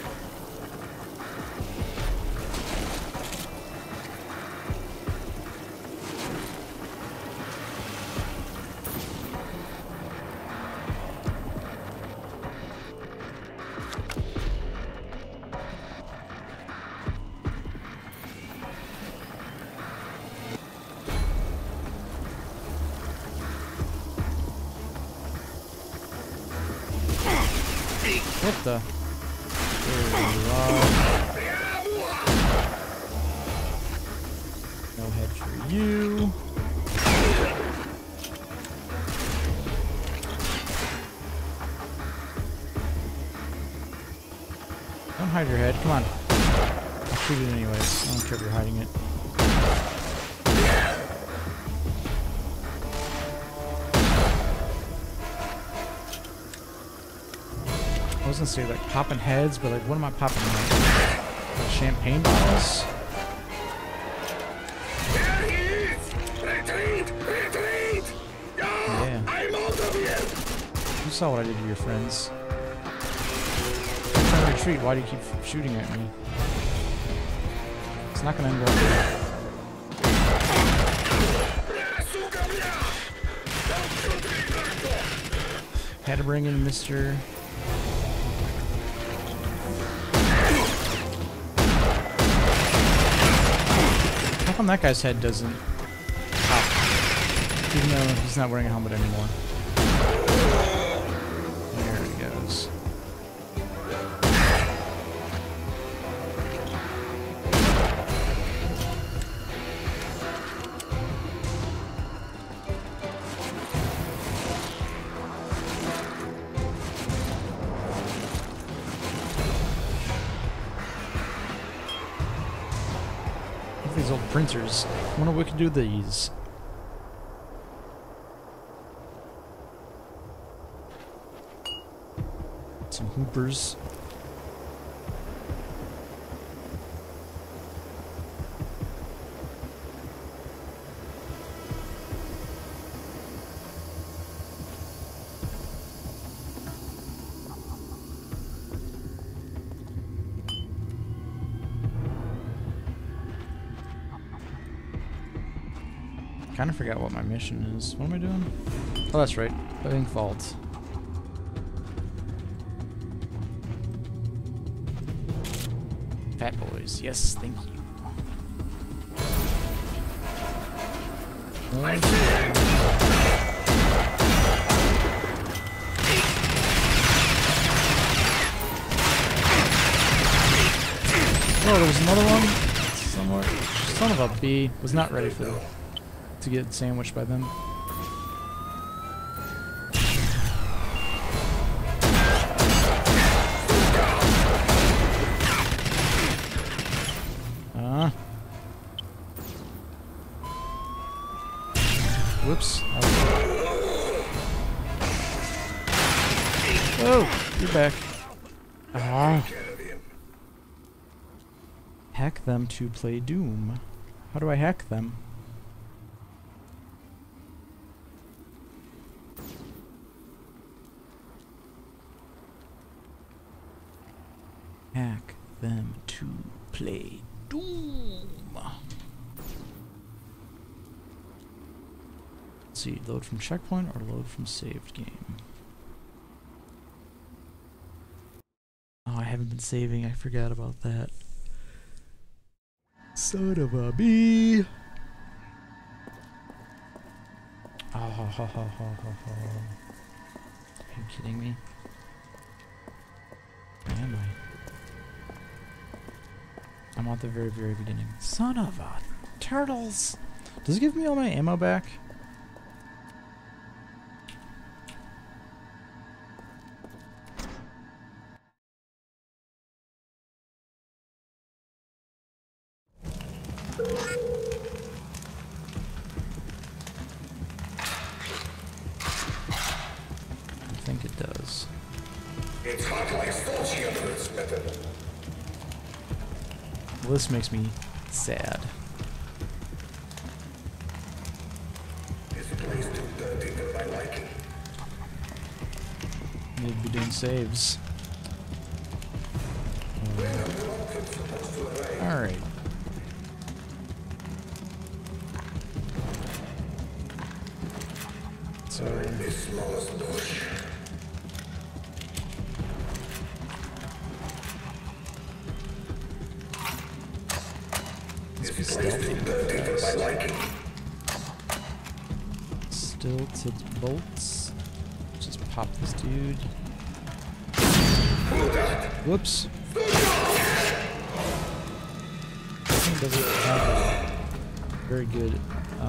Speaker 1: What the? No head for you. Don't hide your head. Come on. I'll shoot it anyways. I don't care if you're hiding it. I was gonna say like popping heads, but like what am I popping? Like champagne bottles?
Speaker 19: There he is! Retreat! Retreat!
Speaker 1: Yeah.
Speaker 19: I'm out of here!
Speaker 1: You saw what I did to your friends. I'm trying to retreat. Why do you keep shooting at me? It's not gonna end well. Had to bring in Mr. How come that guy's head doesn't pop? Even though he's not wearing a helmet anymore. There he goes. These old printers. I wonder what we can do with these. Some hoopers. Kind of forgot what my mission is. What am I doing? Oh, that's right. Living Vault. Fat boys. Yes, thank you. Oh, there was another one somewhere. Son of a bee. Was not ready for to get sandwiched by them. Whoops. Oh, you're back. Hack them to play Doom. How do I hack them? Hack them to play Doom. Let's see, load from checkpoint or load from saved game. Oh, I haven't been saving. I forgot about that. Son of a bee. Oh, ho, ho, ho, ho, ho, ho. Are you kidding me? Where am I? I'm at the very, very beginning. Son of a turtles! Does it give me all my ammo back? think it does.
Speaker 19: It's hot like Stolchian's method.
Speaker 1: Well, this makes me sad.
Speaker 19: This place too dirty for my liking.
Speaker 1: Need to be doing saves. Alright. So
Speaker 19: the smallest bush.
Speaker 1: let's be stealthy with this. Stilted bolts. Just pop this dude. Whoops. This thing doesn't have a very good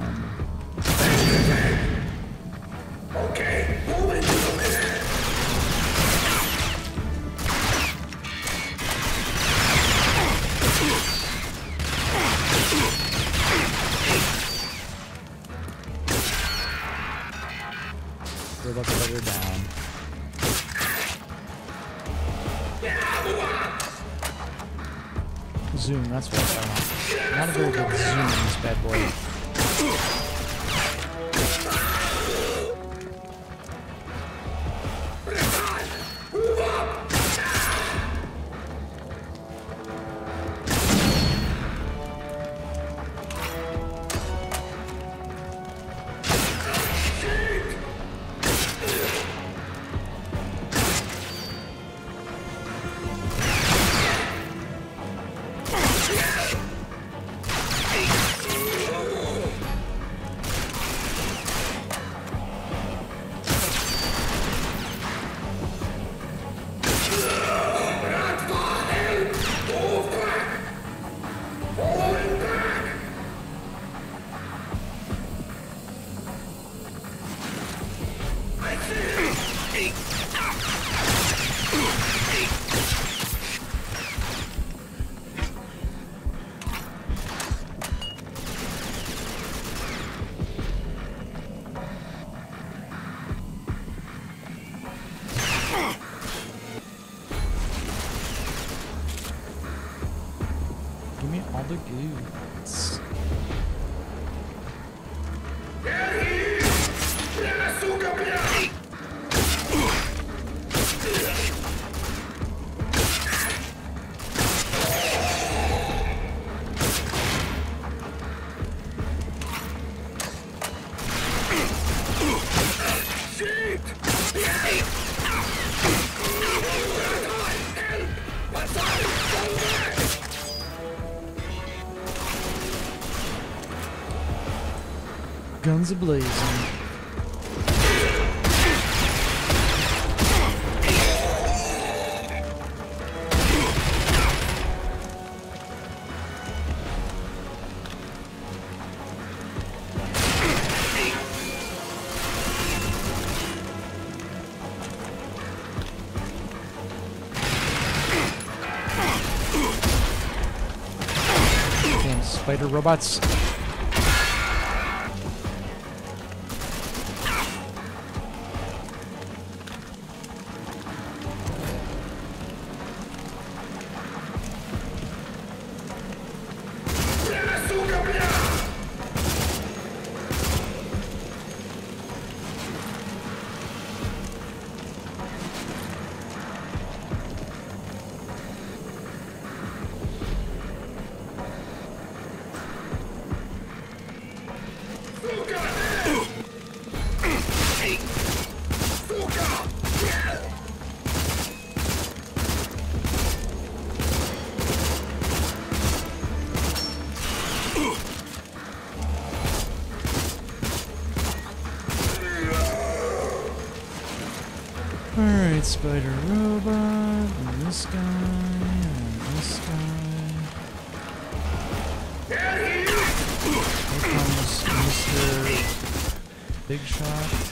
Speaker 19: Okay, move into the minute.
Speaker 1: Robot spider down. Zoom, that's what I want. Not a very good zoom in this bad boy. Give me all the goods. Guns a-blazing. Damn spider robots. Alright, spider robot, and this guy, and this guy. Here comes Mr. Big Shot.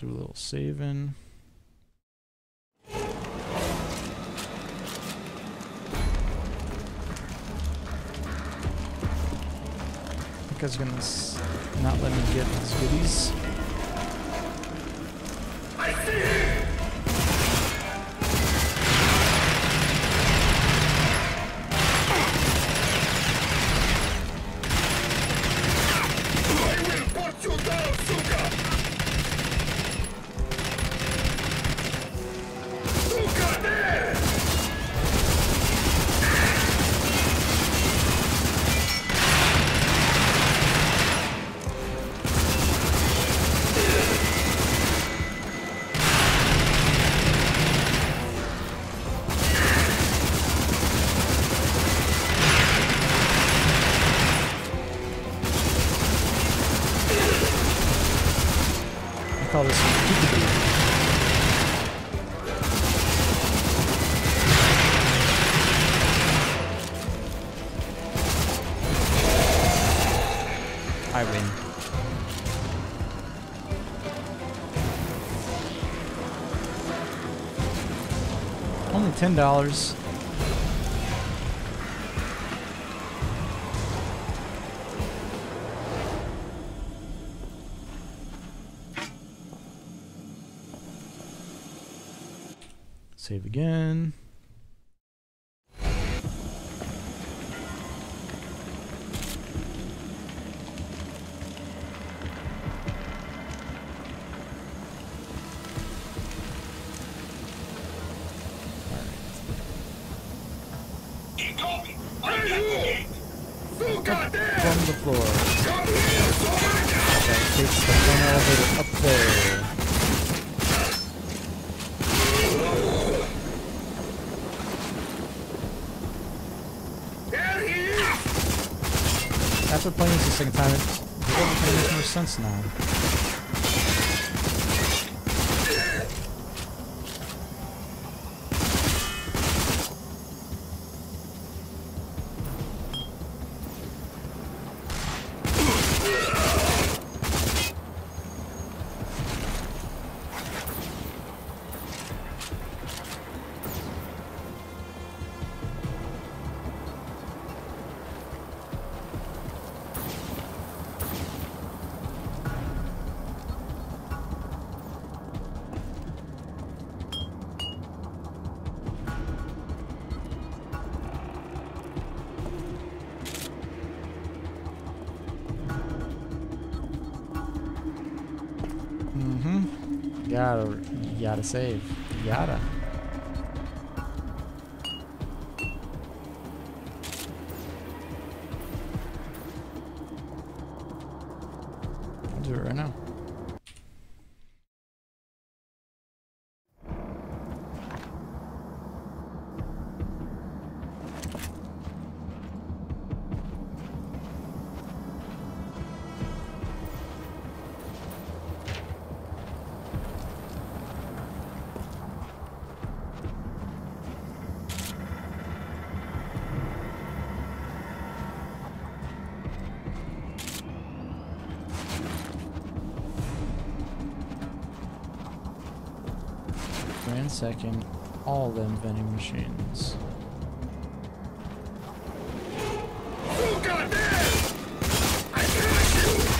Speaker 1: do a little saving. That guy's gonna not let me get his goodies.
Speaker 19: I see him!
Speaker 1: Call this one peekaboo. I win. Only $10. Save again. From the floor. That takes the front elevator up there. After playing this the second time, it doesn't make more sense now. You gotta save. You gotta. I'll do it right now. Second, all them vending machines.
Speaker 19: Oh, goddamn! I got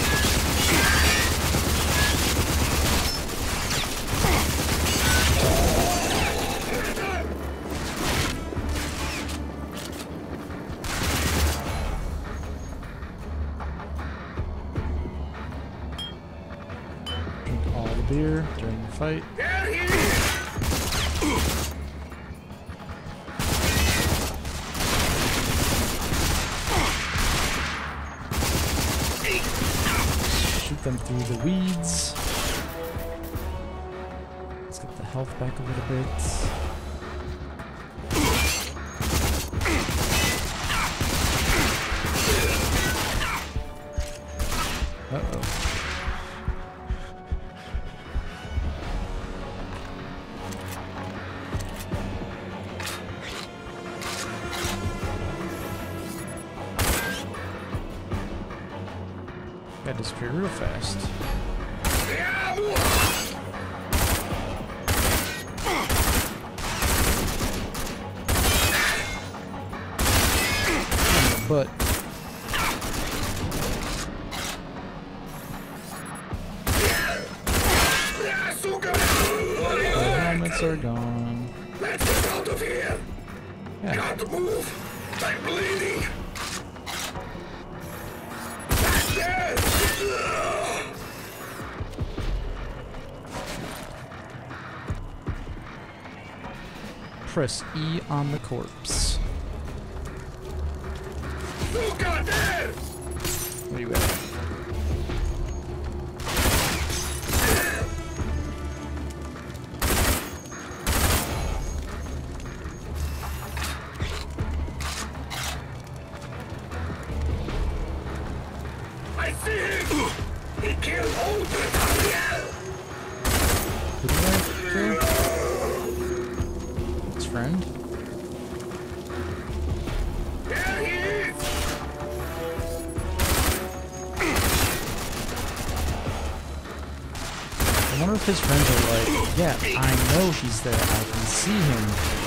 Speaker 1: Drink all the beer during the fight. Them through the weeds. Let's get the health back a little bit. Uh-oh. Got disappeared real fast. butt. The helmets are gone.
Speaker 19: Let's get out of here.
Speaker 1: Yeah.
Speaker 19: Can't move. I'm bleeding. That's it.
Speaker 1: Press E on the corpse.
Speaker 19: Look out there.
Speaker 1: Where are you at?
Speaker 19: I see him. He killed old Gabriel.
Speaker 1: Who did I kill? His friend?
Speaker 19: There he is.
Speaker 1: I wonder if his friends are like, yeah, I know he's there. I can see him.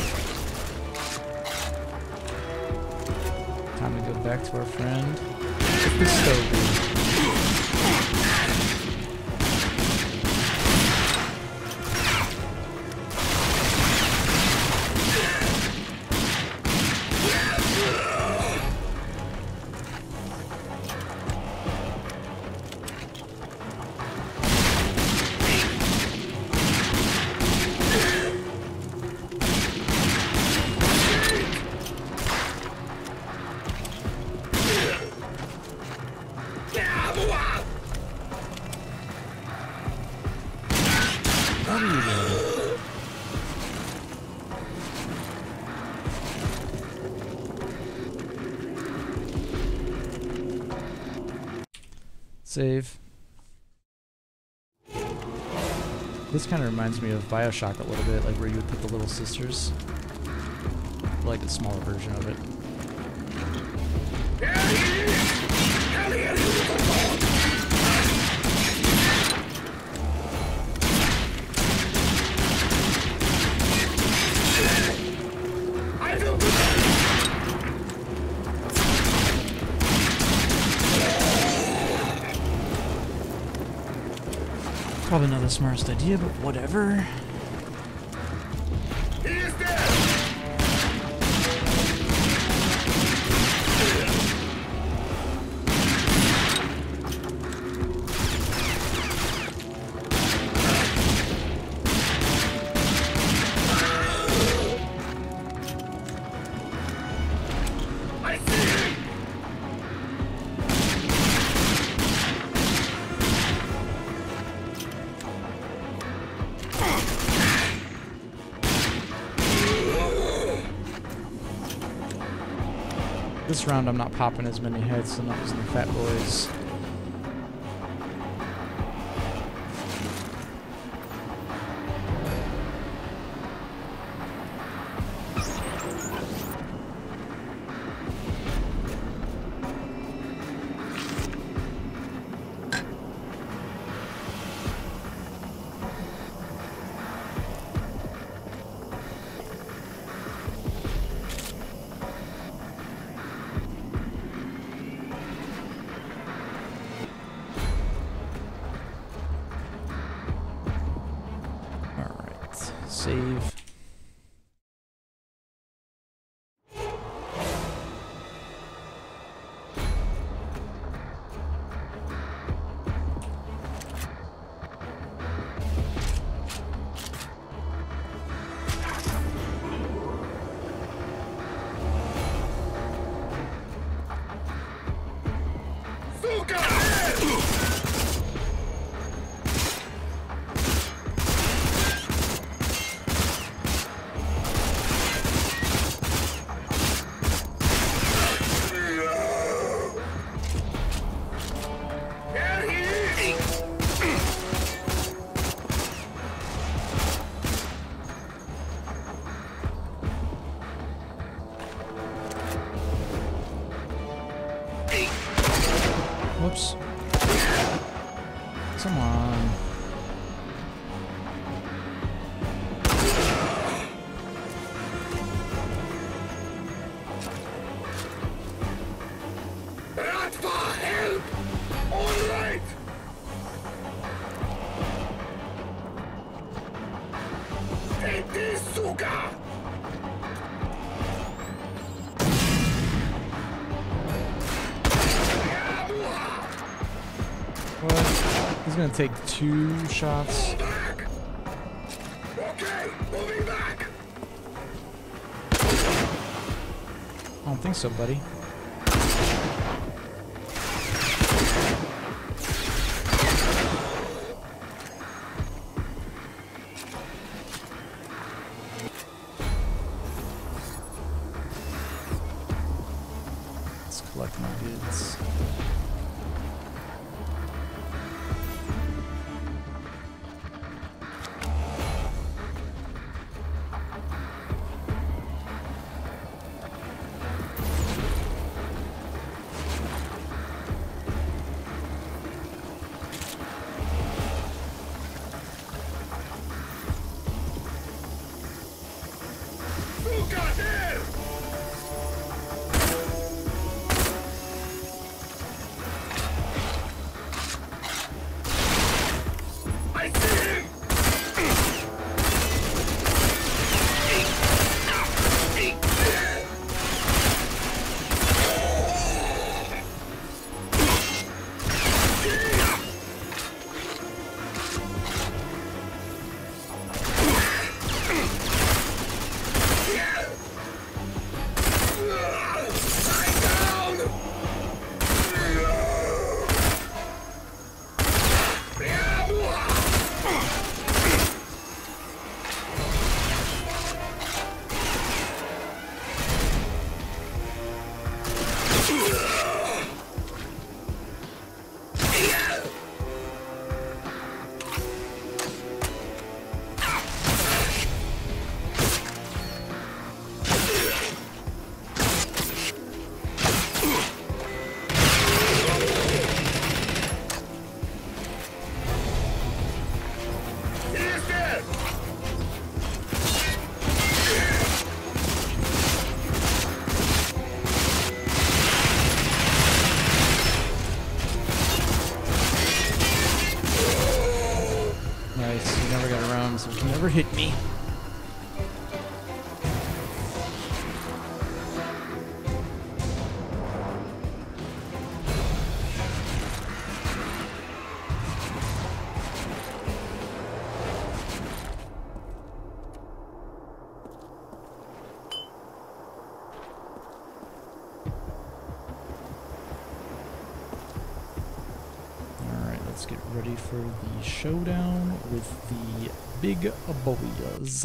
Speaker 1: Time to go back to our friend. Get the Stogie. What are you doing? Save. This kind of reminds me of BioShock a little bit, like where you would put the little sisters. Like a smaller version of it. Probably not the smartest idea, but whatever. This round I'm not popping as many heads, so I'm not using the fat boys. Save.
Speaker 19: Take this, suka!
Speaker 1: What? He's gonna take 2 shots.
Speaker 19: Okay, moving back.
Speaker 1: I don't think so, buddy. Let's collect my goods. So he can never hit me. Let's get ready for the showdown with the big boys.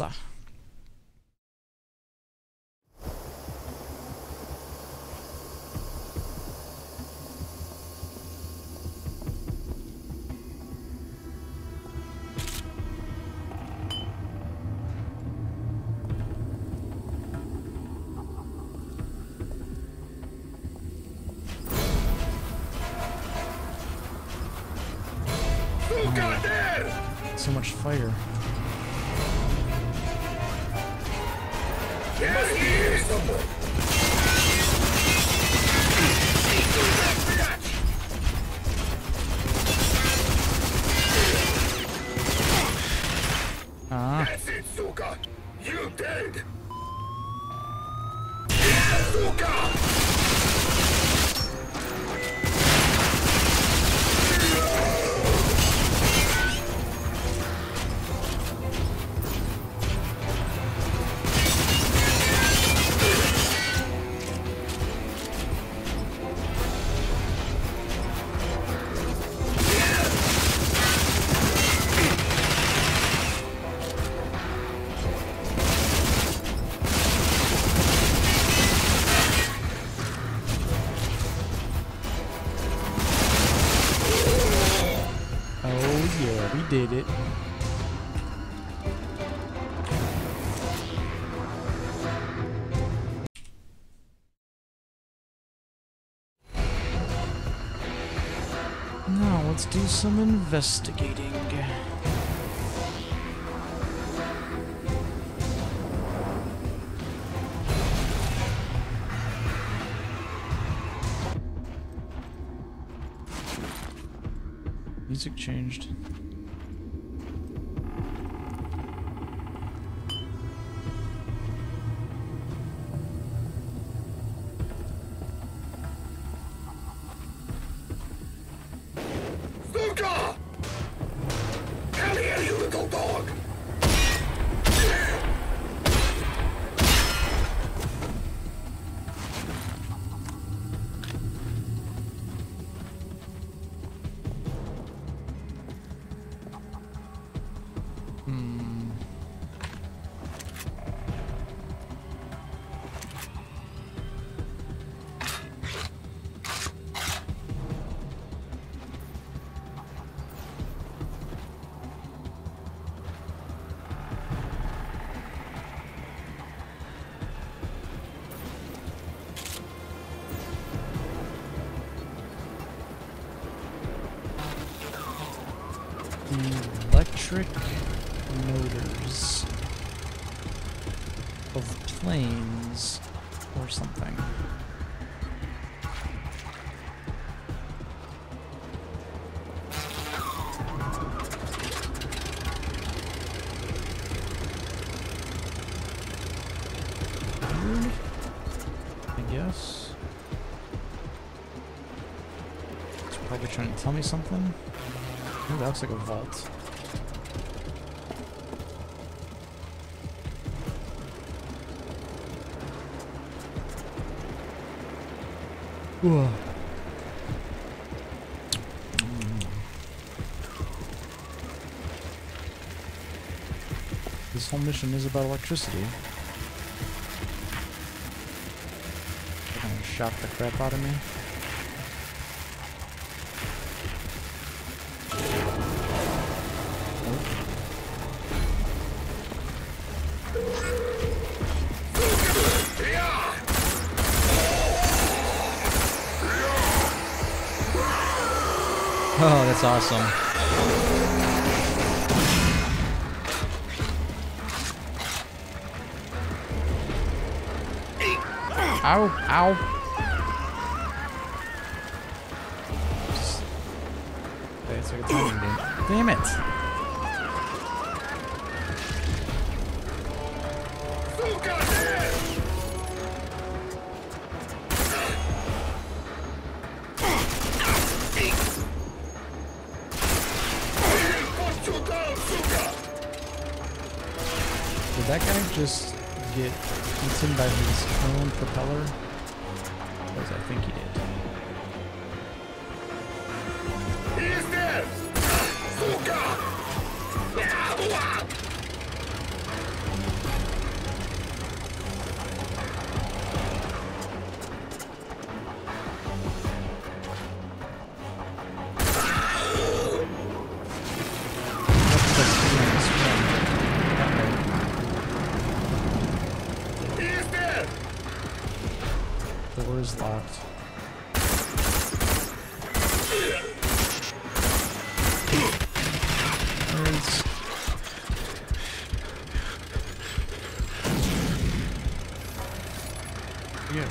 Speaker 1: So much fire.
Speaker 19: That's it, Suka. You dead. Suka.
Speaker 1: Did it. Now let's do some investigating. Music changed. electric motors of planes or something. I guess. It's probably trying to tell me something. Ooh, that looks like a vault. Whoa. This whole mission is about electricity. They're gonna shock the crap out of me. Oh, that's awesome. Ow, ow. Okay, it's like a timing game. Damn it. Did that guy just get eaten by his own propeller? Because I think he did.
Speaker 19: He is dead! Suka!
Speaker 1: Door is locked. Birds. Yeah.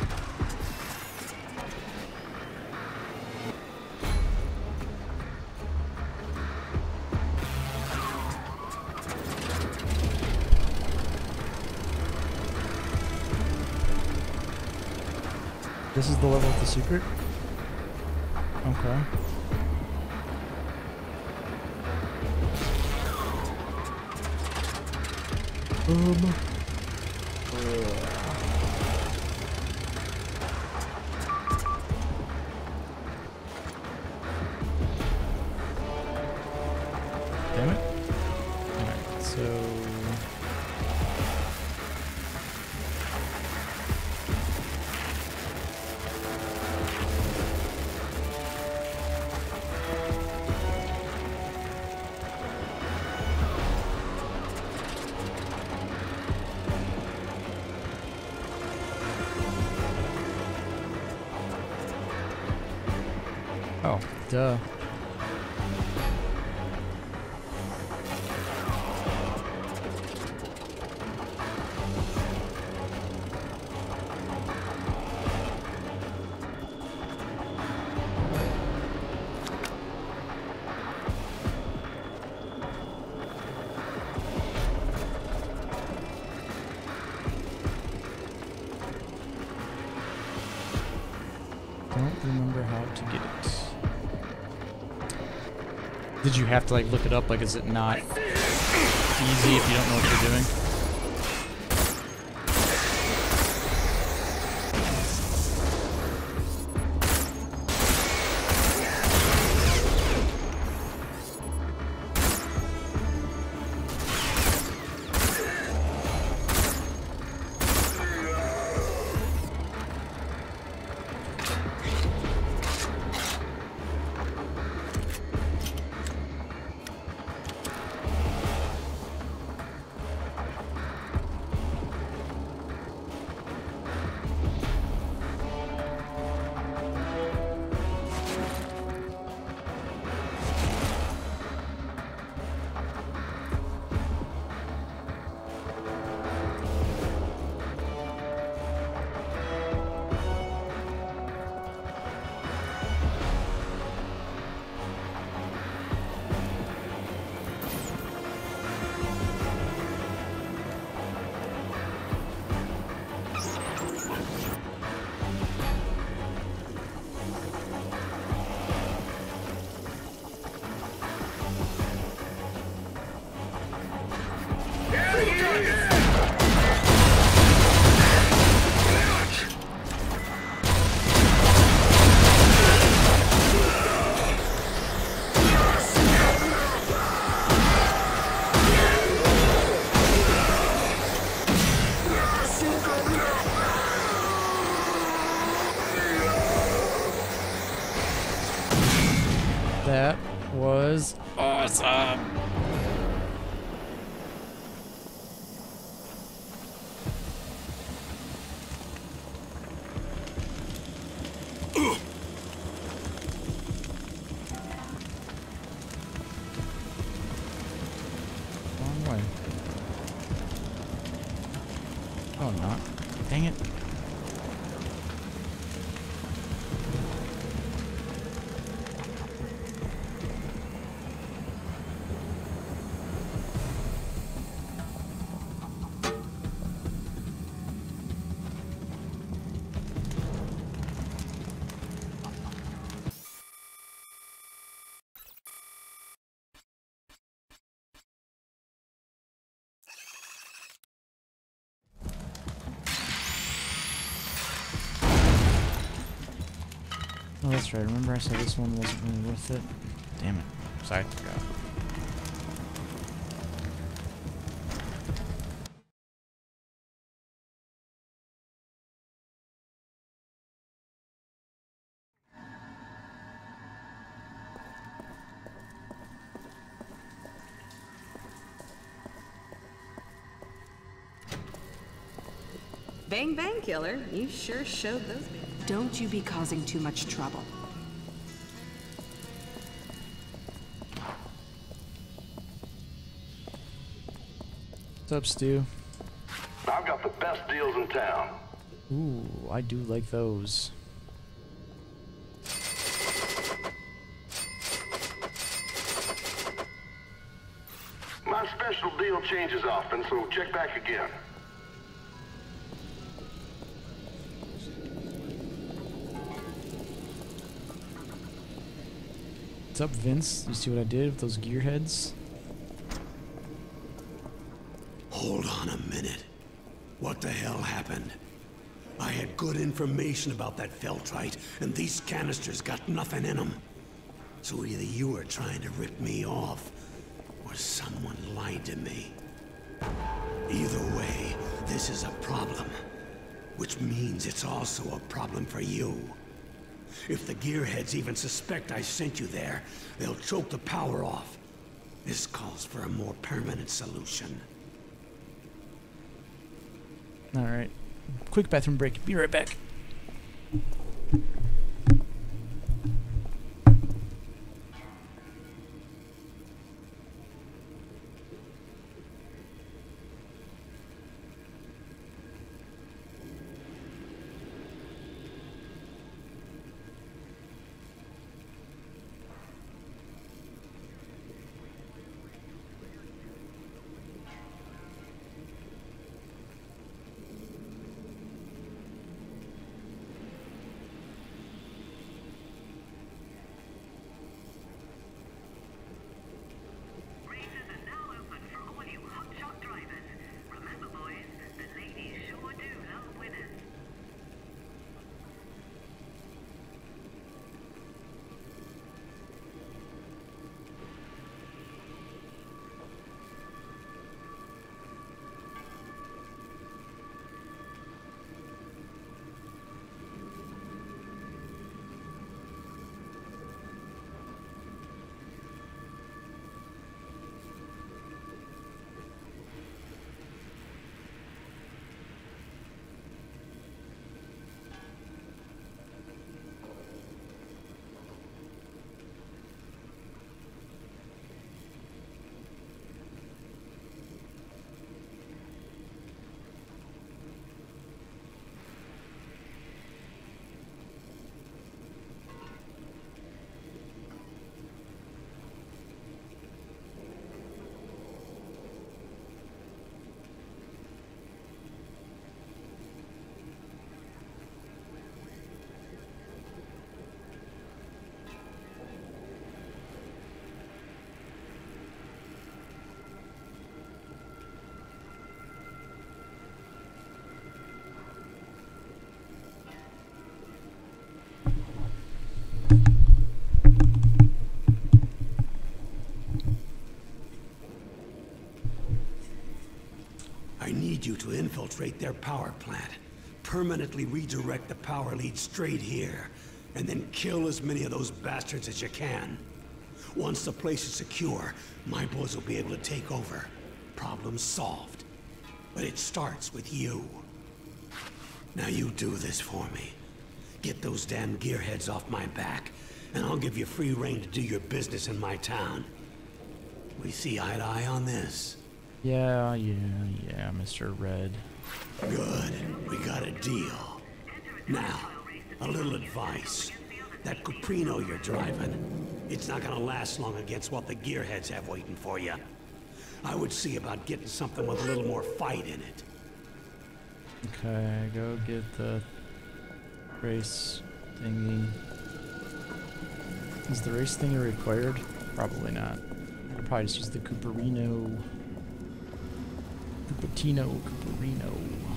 Speaker 1: This is the level with the secret? Okay. Damn it. Alright, so... Oh, duh. Don't remember how to get it. Did you have to like look it up? Like, is it not easy if you don't know what you're doing? was awesome. Wrong way. Oh, not. Dang it. Oh, that's right. Remember I said this one wasn't really worth it? Damn it. Sorry, I forgot.
Speaker 20: Bang bang, killer. You sure showed those. Don't you be causing too much trouble.
Speaker 1: What's up, Stu?
Speaker 10: I've got the best deals in town.
Speaker 1: Ooh, I do like those.
Speaker 10: My special deal changes often, so check back again.
Speaker 1: What's up, Vince? You see what I did with those gearheads?
Speaker 9: Hold on a minute. What the hell happened? I had good information about that Feltrite, and these canisters got nothing in them. So either you were trying to rip me off, or someone lied to me. Either way, this is a problem. Which means it's also a problem for you. If the gearheads even suspect I sent you there, they'll choke the power off. This calls for a more permanent solution.
Speaker 1: Alright. Quick bathroom break. Be right back.
Speaker 9: I need you to infiltrate their power plant, permanently redirect the power lead straight here, and then kill as many of those bastards as you can. Once the place is secure, my boys will be able to take over. Problem solved. But it starts with you. Now you do this for me. Get those damn gearheads off my back, and I'll give you free rein to do your business in my town. We see eye to eye on this?
Speaker 1: Yeah, Mr. Red.
Speaker 9: Good. We got a deal. Now, a little advice. That Cuprino you're driving, it's not gonna last long against what the gearheads have waiting for you. I would see about getting something with a little more fight in it.
Speaker 1: Okay, go get the race thingy. Is the race thingy required? Probably not. I could probably just use the Cuperino. Cuperino.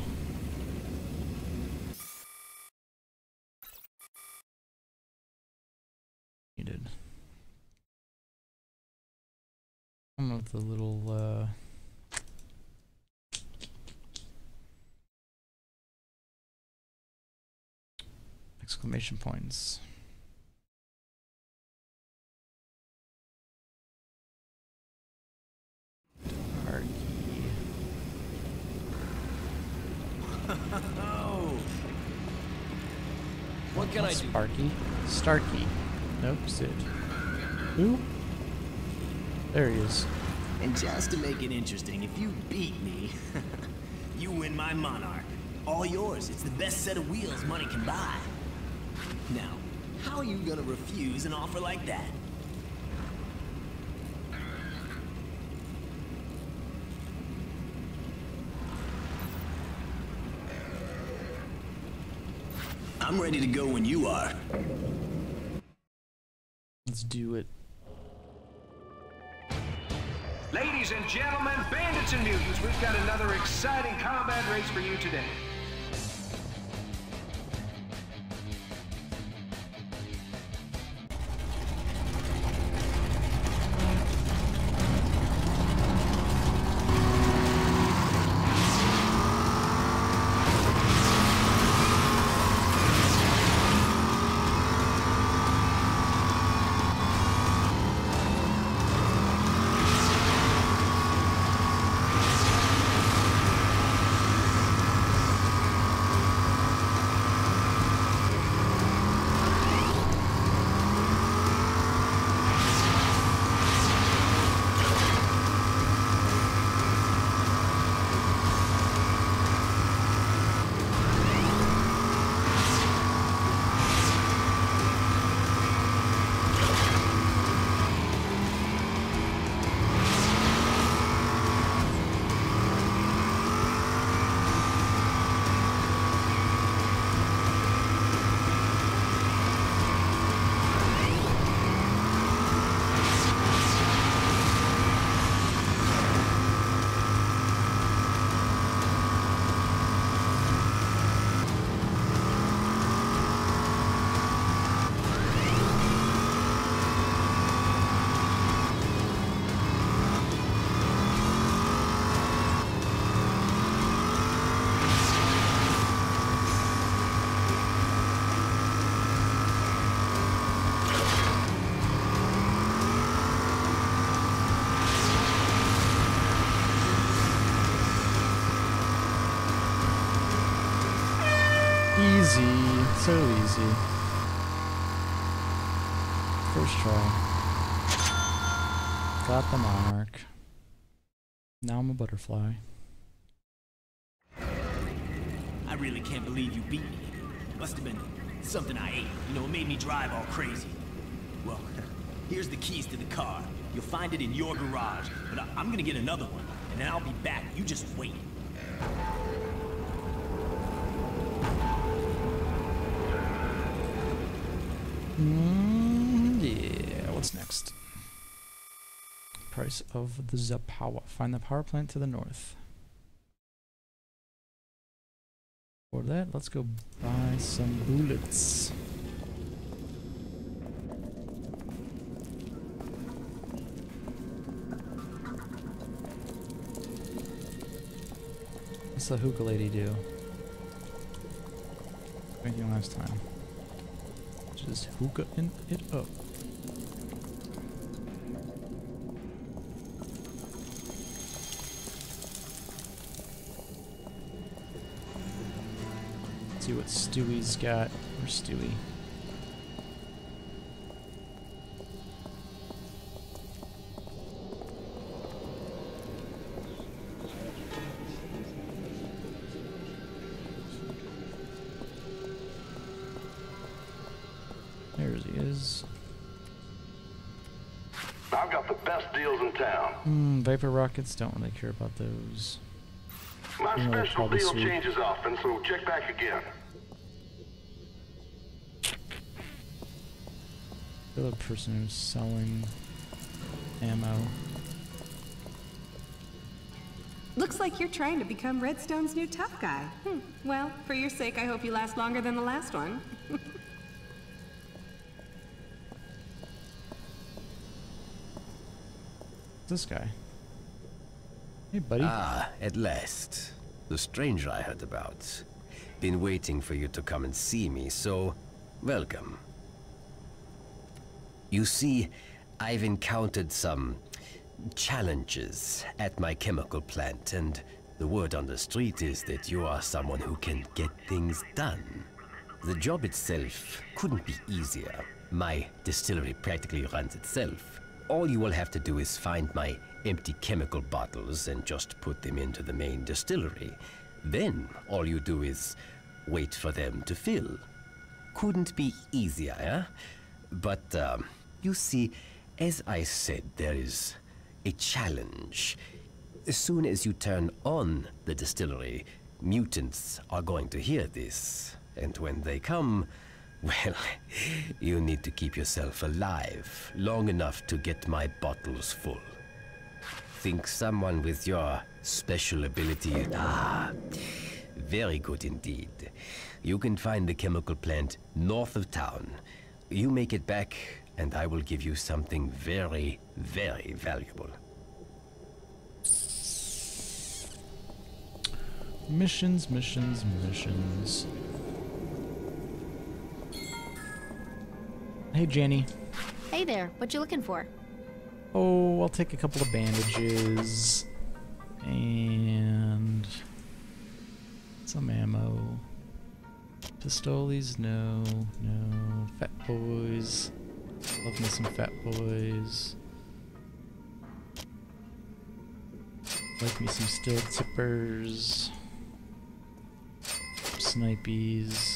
Speaker 1: Needed. Come with the little exclamation points.
Speaker 7: What can I do?
Speaker 1: Sparky? Starkey. Nope, Sid. Who? There he is.
Speaker 21: And just to make it interesting, if you beat me, you win my Monarch. All yours. It's the best set of wheels money can buy. Now, how are you gonna refuse an offer like that? I'm ready to go when you are.
Speaker 1: Let's do it.
Speaker 22: Ladies and gentlemen, bandits and mutants, we've got another exciting combat race for you today.
Speaker 1: Easy. So easy. First try. Got the Monarch. Now I'm a butterfly.
Speaker 21: I really can't believe you beat me. Must have been something I ate. You know, it made me drive all crazy. Well, here's the keys to the car. You'll find it in your garage. But I'm gonna get another one, and then I'll be back. You just wait.
Speaker 1: Yeah, what's next? Price of the Zapower. Find the power plant to the north. For that, let's go buy some bullets. What's the hookah lady do? Anything last time? Just hookahing it up. see what Stewie's got. Where's Stewie? There he is.
Speaker 10: I've got the best deals in town.
Speaker 1: Viper rockets, don't really care about those.
Speaker 10: My
Speaker 1: You know, they're
Speaker 10: special
Speaker 1: probably
Speaker 10: deal
Speaker 1: sweet.
Speaker 10: changes often, so check back again.
Speaker 1: The other person who's selling ammo.
Speaker 20: Looks like you're trying to become Redstone's new tough guy. Well, for your sake, I hope you last longer than the last one.
Speaker 1: This guy. Hey, buddy.
Speaker 7: Ah, at last. The stranger I heard about. Been waiting for you to come and see me, so welcome. You see, I've encountered some challenges at my chemical plant, and the word on the street is that you are someone who can get things done. The job itself couldn't be easier. My distillery practically runs itself. All you will have to do is find my empty chemical bottles and just put them into the main distillery. Then all you do is wait for them to fill. Couldn't be easier, eh? But, you see, as I said, there is a challenge. As soon as you turn on the distillery, mutants are going to hear this. And when they come, well, you need to keep yourself alive long enough to get my bottles full. Think someone with your special ability? Ah, very good indeed. You can find the chemical plant north of town. You make it back, and I will give you something very, very valuable.
Speaker 1: Missions, missions, missions. Hey, Jenny.
Speaker 4: Hey there, what you looking for?
Speaker 1: Oh, I'll take a couple of bandages. And some ammo. Pistoles, no. Fat boys. Love me some fat boys. Like me some steel tippers. Snipies.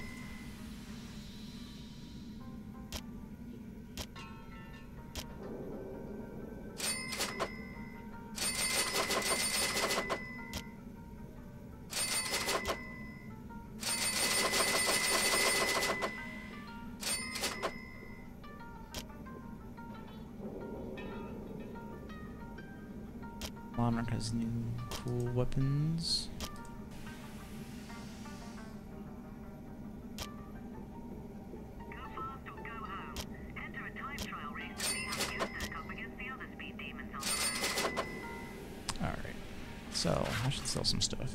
Speaker 1: Monarch has new cool weapons. Alright, so I should sell some stuff.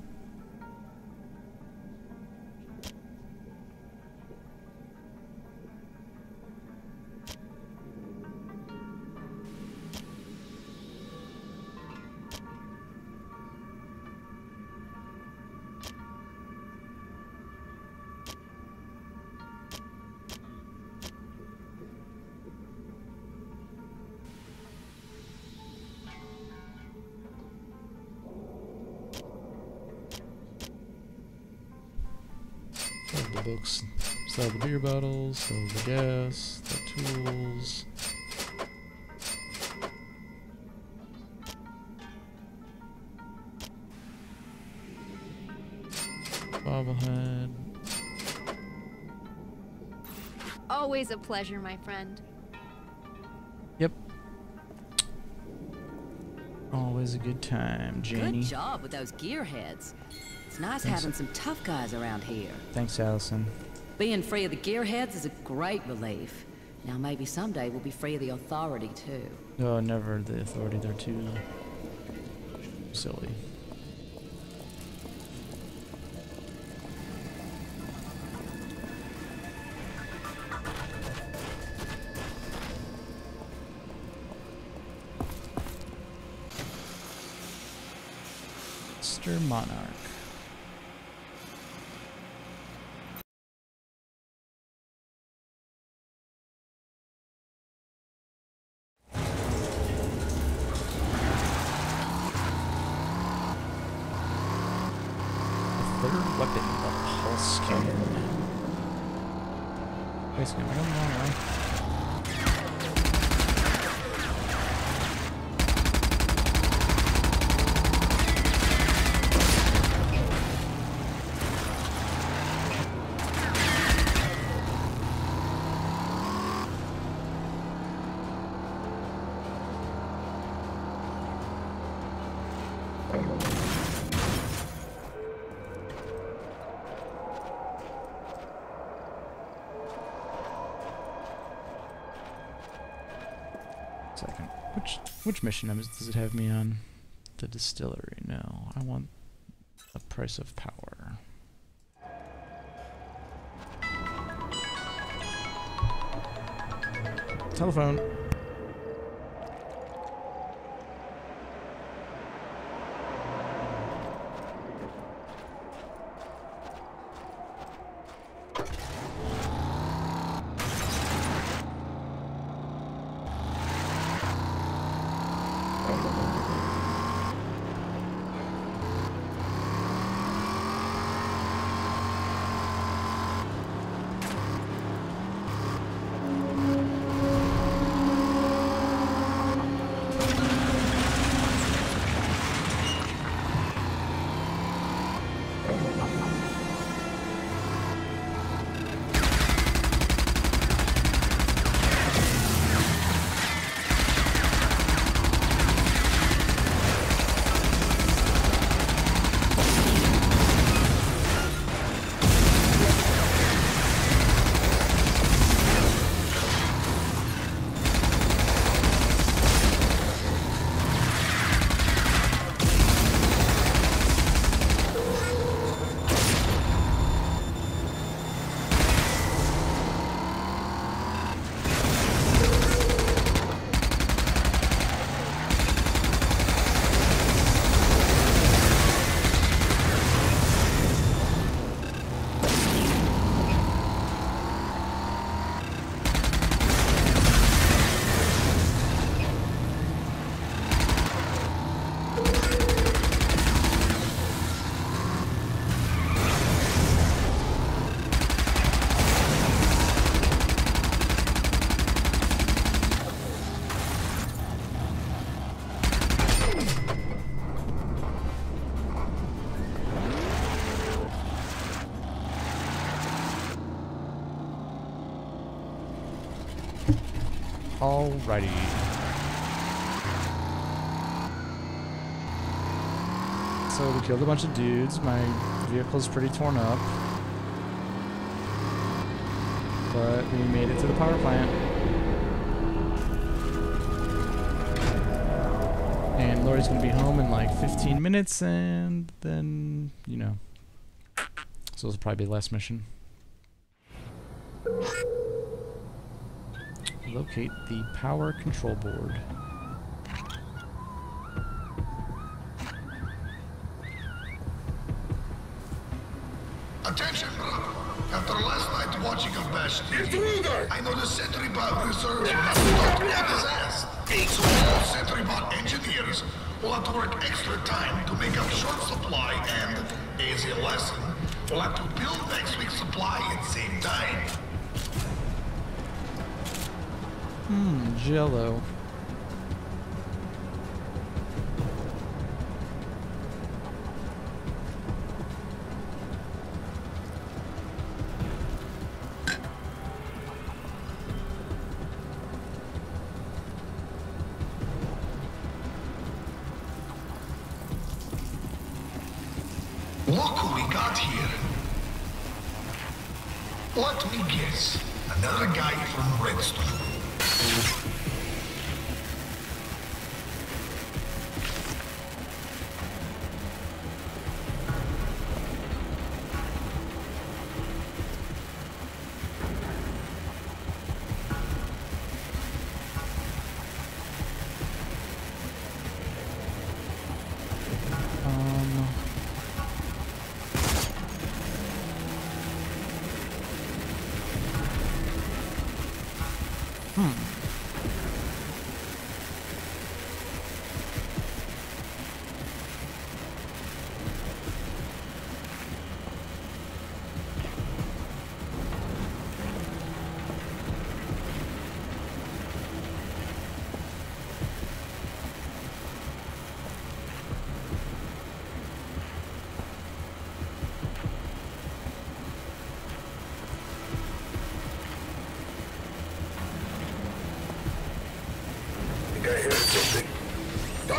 Speaker 1: Sell the books, sell the beer bottles, sell the gas, the tools. Bobblehead.
Speaker 4: Always a pleasure, my friend.
Speaker 1: Yep. Always a good time, Janie.
Speaker 11: Good job with those gearheads. It's nice
Speaker 1: Thanks.
Speaker 11: having some tough guys around here.
Speaker 1: Thanks, Allison.
Speaker 11: Being free of the gearheads is a great relief. Now maybe someday we'll be free of the authority too.
Speaker 1: Oh, never the authority. They're too silly. Mr. Monarch. another weapon, the pulse cannon. Basically, am I going the wrong way? Second. Which mission does it have me on? The distillery. No, I want the price of power. Telephone. Alrighty. So we killed a bunch of dudes. My vehicle's pretty torn up. But we made it to the power plant. And Lori's gonna be home in like 15 minutes, and then, you know. So this will probably be the last mission. Locate the power control board.
Speaker 19: Attention, brother. After last night watching a bash, I know the sentry bot reserves will have to get his ass. So all sentry bot engineers will have to work extra time to make up short supply and, as a lesson, will have to build next week's supply at the same time.
Speaker 1: Jello.
Speaker 19: Look who we got here. Let me guess. Another guy from Redstone.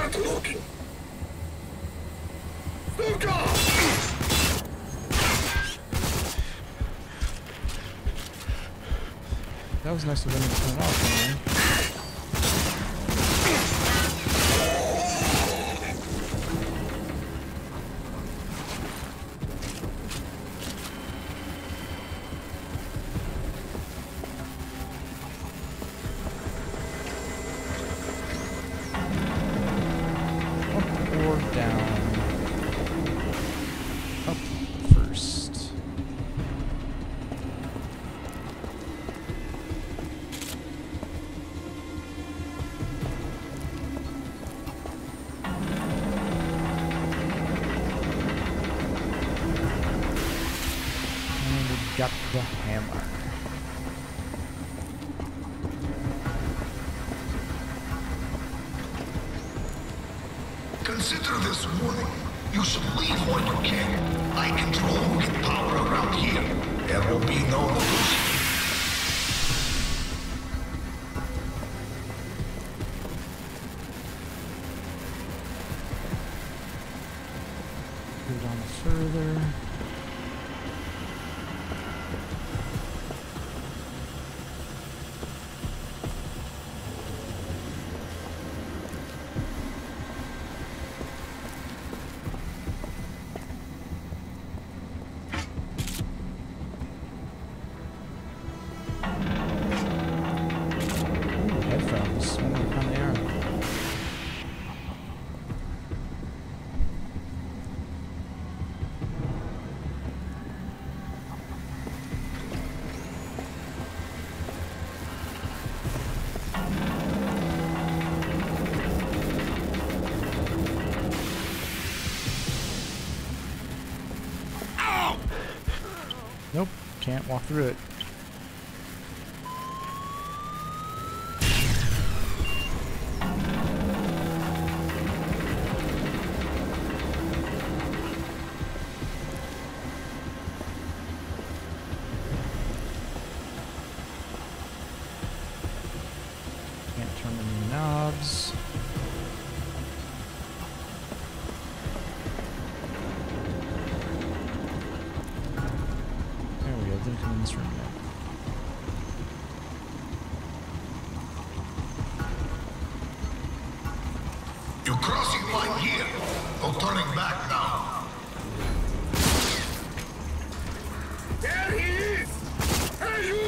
Speaker 19: Start looking. Suka!
Speaker 1: That was nice of them to turn off, man. Got the hammer.
Speaker 19: Consider this warning. You should leave when you can. I control who get power around here. There will be no negotiation.
Speaker 1: Put it on further. Nope, can't walk through it. Can't turn any knobs. Didn't come in this room yet.
Speaker 19: You're crossing line here. No turning back now. There he is! Hey, you!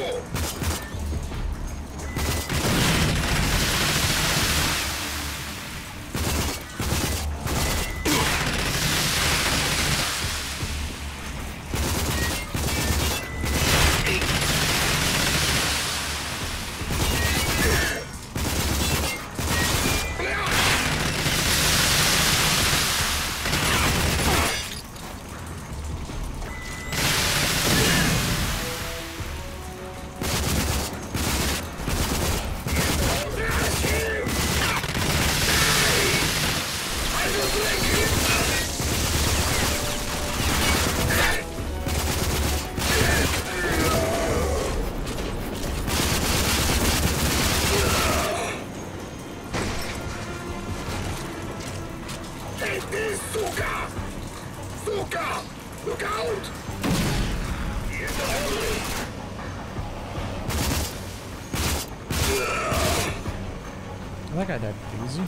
Speaker 19: Look out!
Speaker 1: That guy died pretty easy.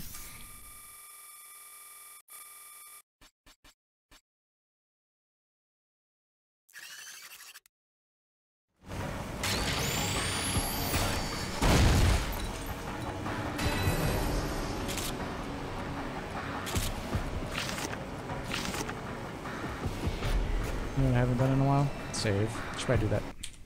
Speaker 1: You know what I haven't done in a while? Save. Should probably do that.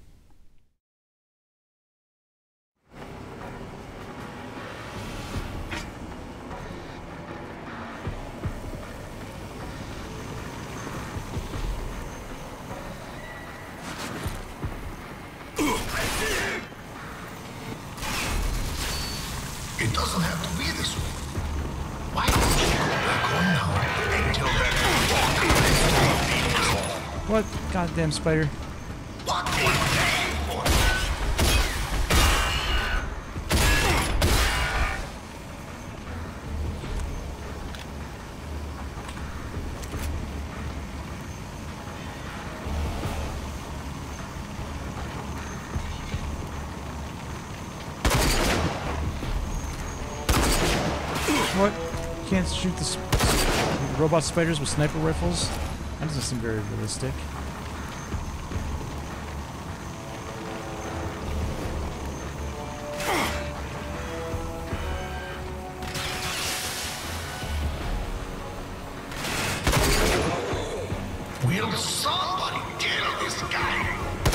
Speaker 19: It doesn't have to be this way. Why don't you back on now until that
Speaker 1: What? Goddamn spider. guys shoot the robot spiders with sniper rifles? That doesn't seem very realistic.
Speaker 19: Will somebody kill this guy?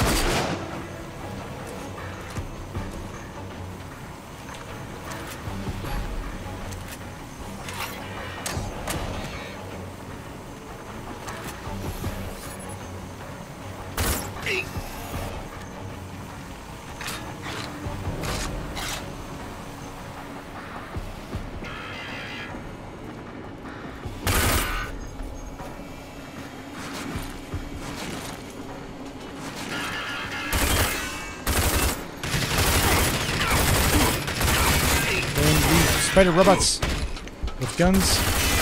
Speaker 1: Spider robots with guns.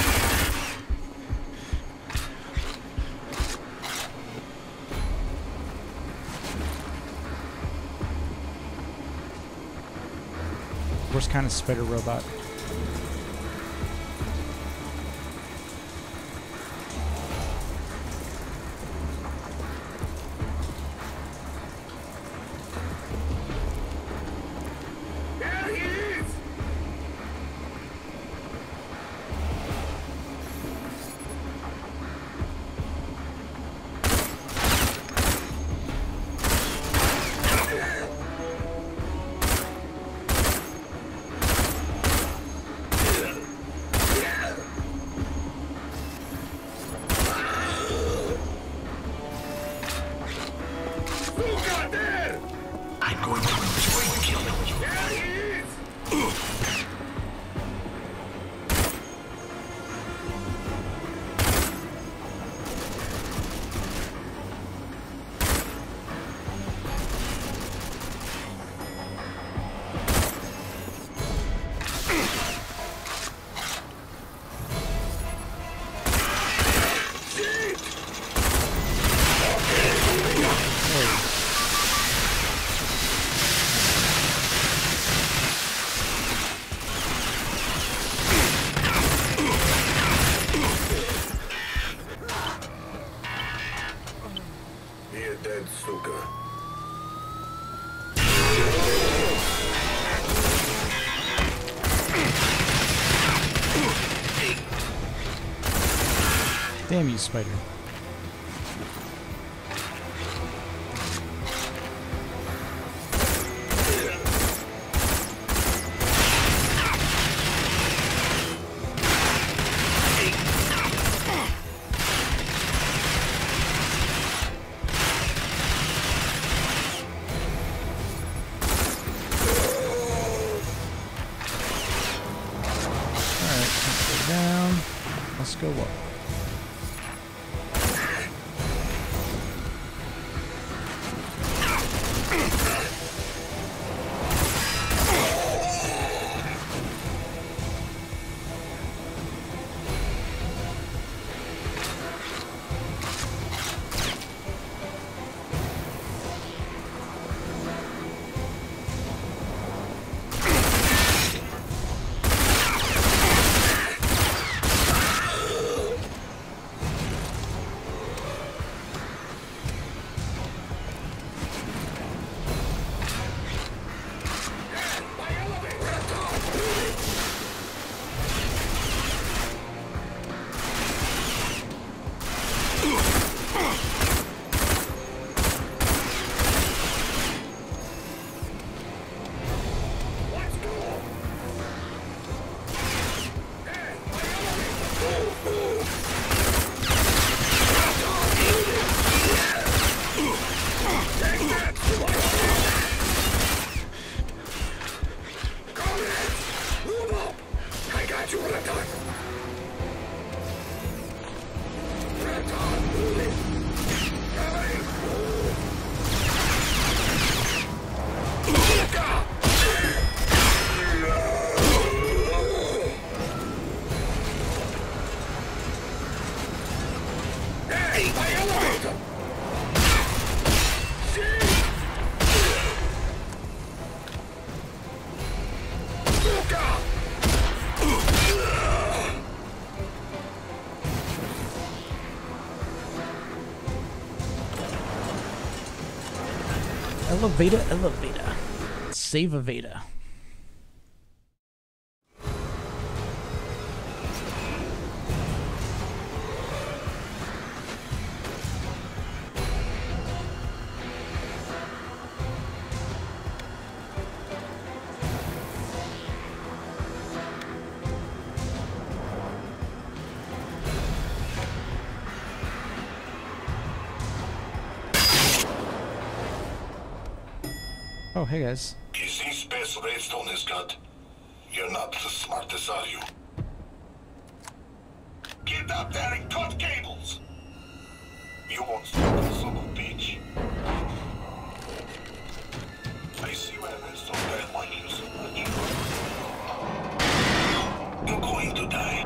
Speaker 1: Worst kind of spider robot. Damn you, spider. Alright, let's go down. Let's go up. Elevator, elevator. Save a Veda. Oh, hey guys.
Speaker 19: You see space Redstone has got? You're not the smartest, are you? Get up there and cut cables! You won't stop the son of a bitch. I see why Redstone don't like you so much. You're going to die.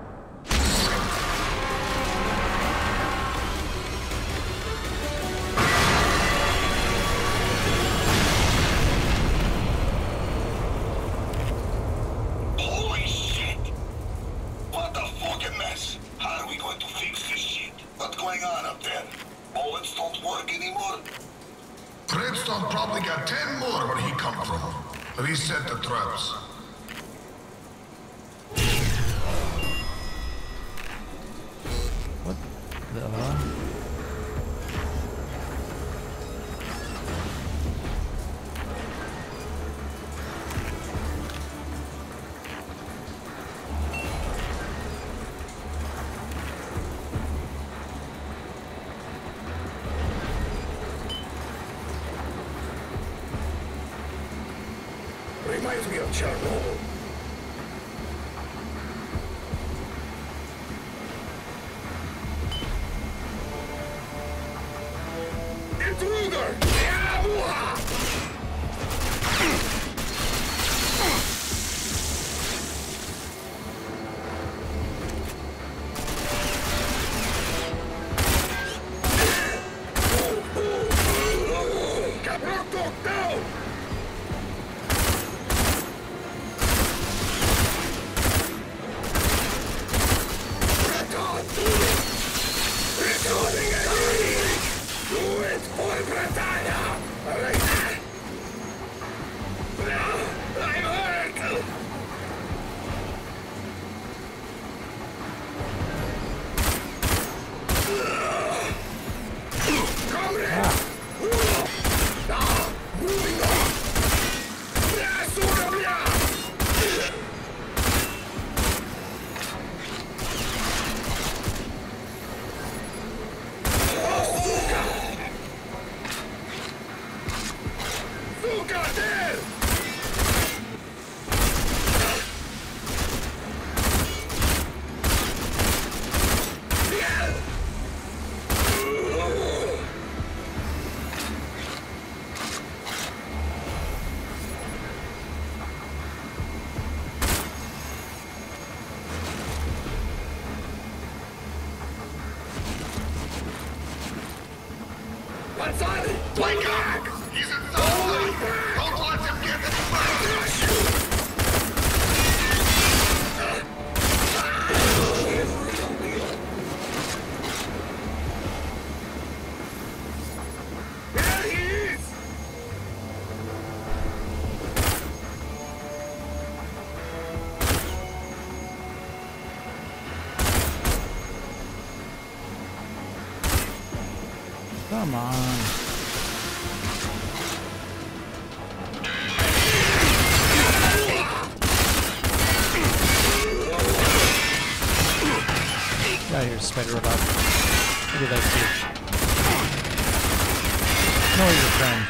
Speaker 19: Redstone probably got 10 more where he come from. Reset the traps.
Speaker 1: What the?
Speaker 19: Reminds me of Chernobyl. Intruder! Cabrón, down! Wake up! He's in the Don't let him get any further! There he is!
Speaker 1: Come on. Get out of here, spider robot. Look at that dude. No, he's a friend.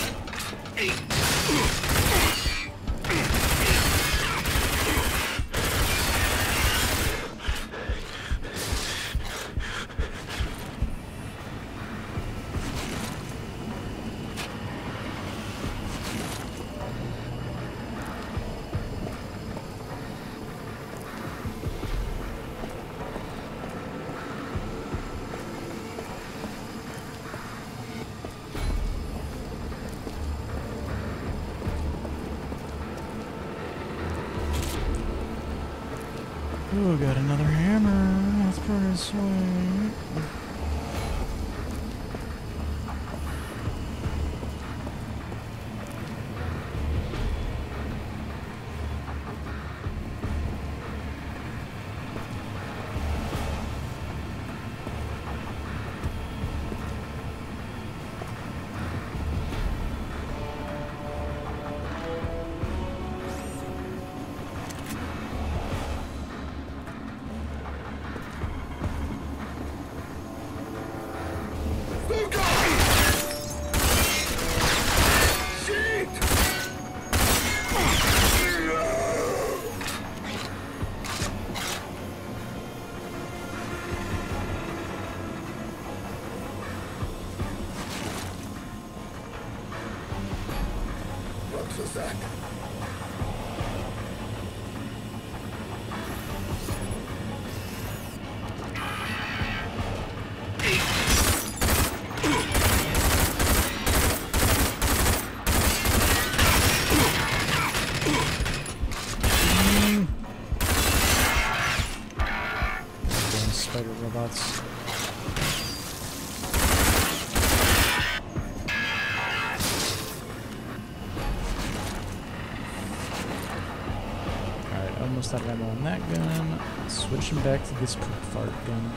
Speaker 1: Ooh, got another hammer. That's pretty sweet.
Speaker 19: of that.
Speaker 1: Spider robots. Alright, almost out of ammo on that gun. Switching back to this poop fart gun.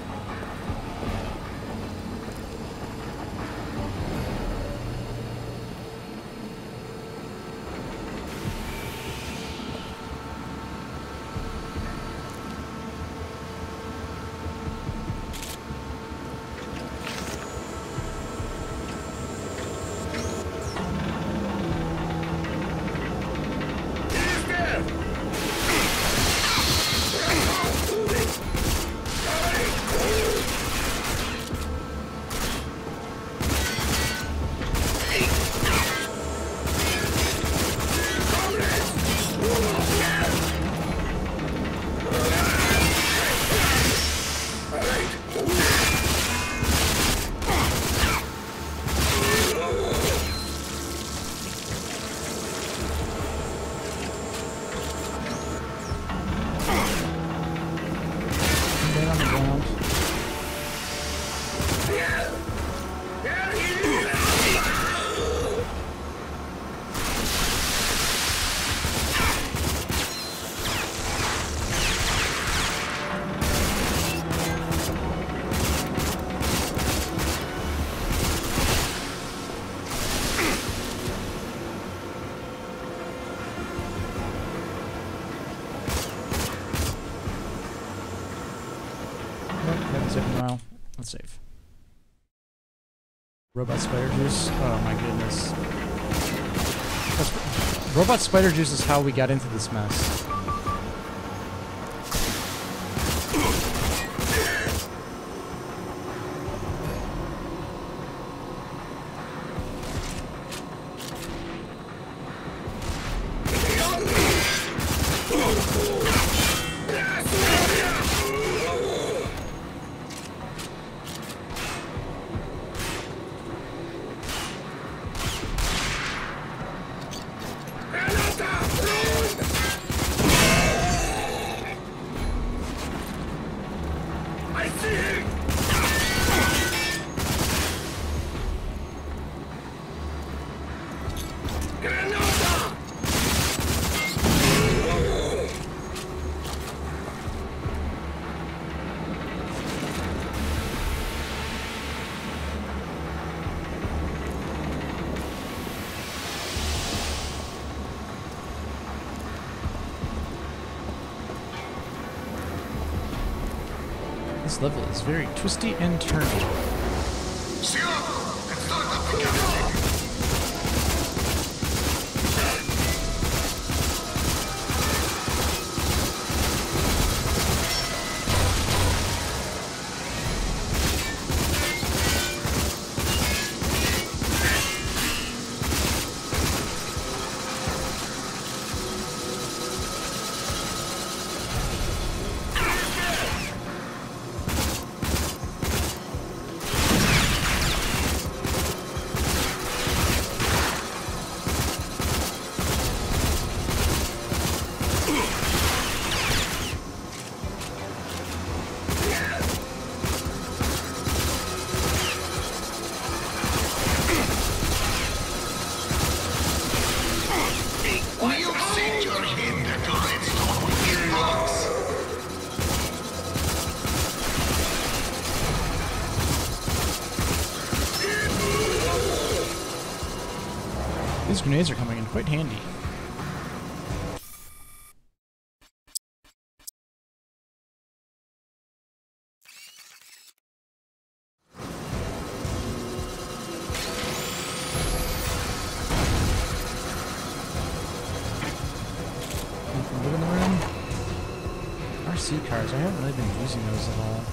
Speaker 1: Let's save. Robot spider juice. Oh my goodness. Robot spider juice is how we got into this mess. This level is very twisty and turny. These grenades are coming in quite handy. Living room. RC cars. I haven't really been using those at all.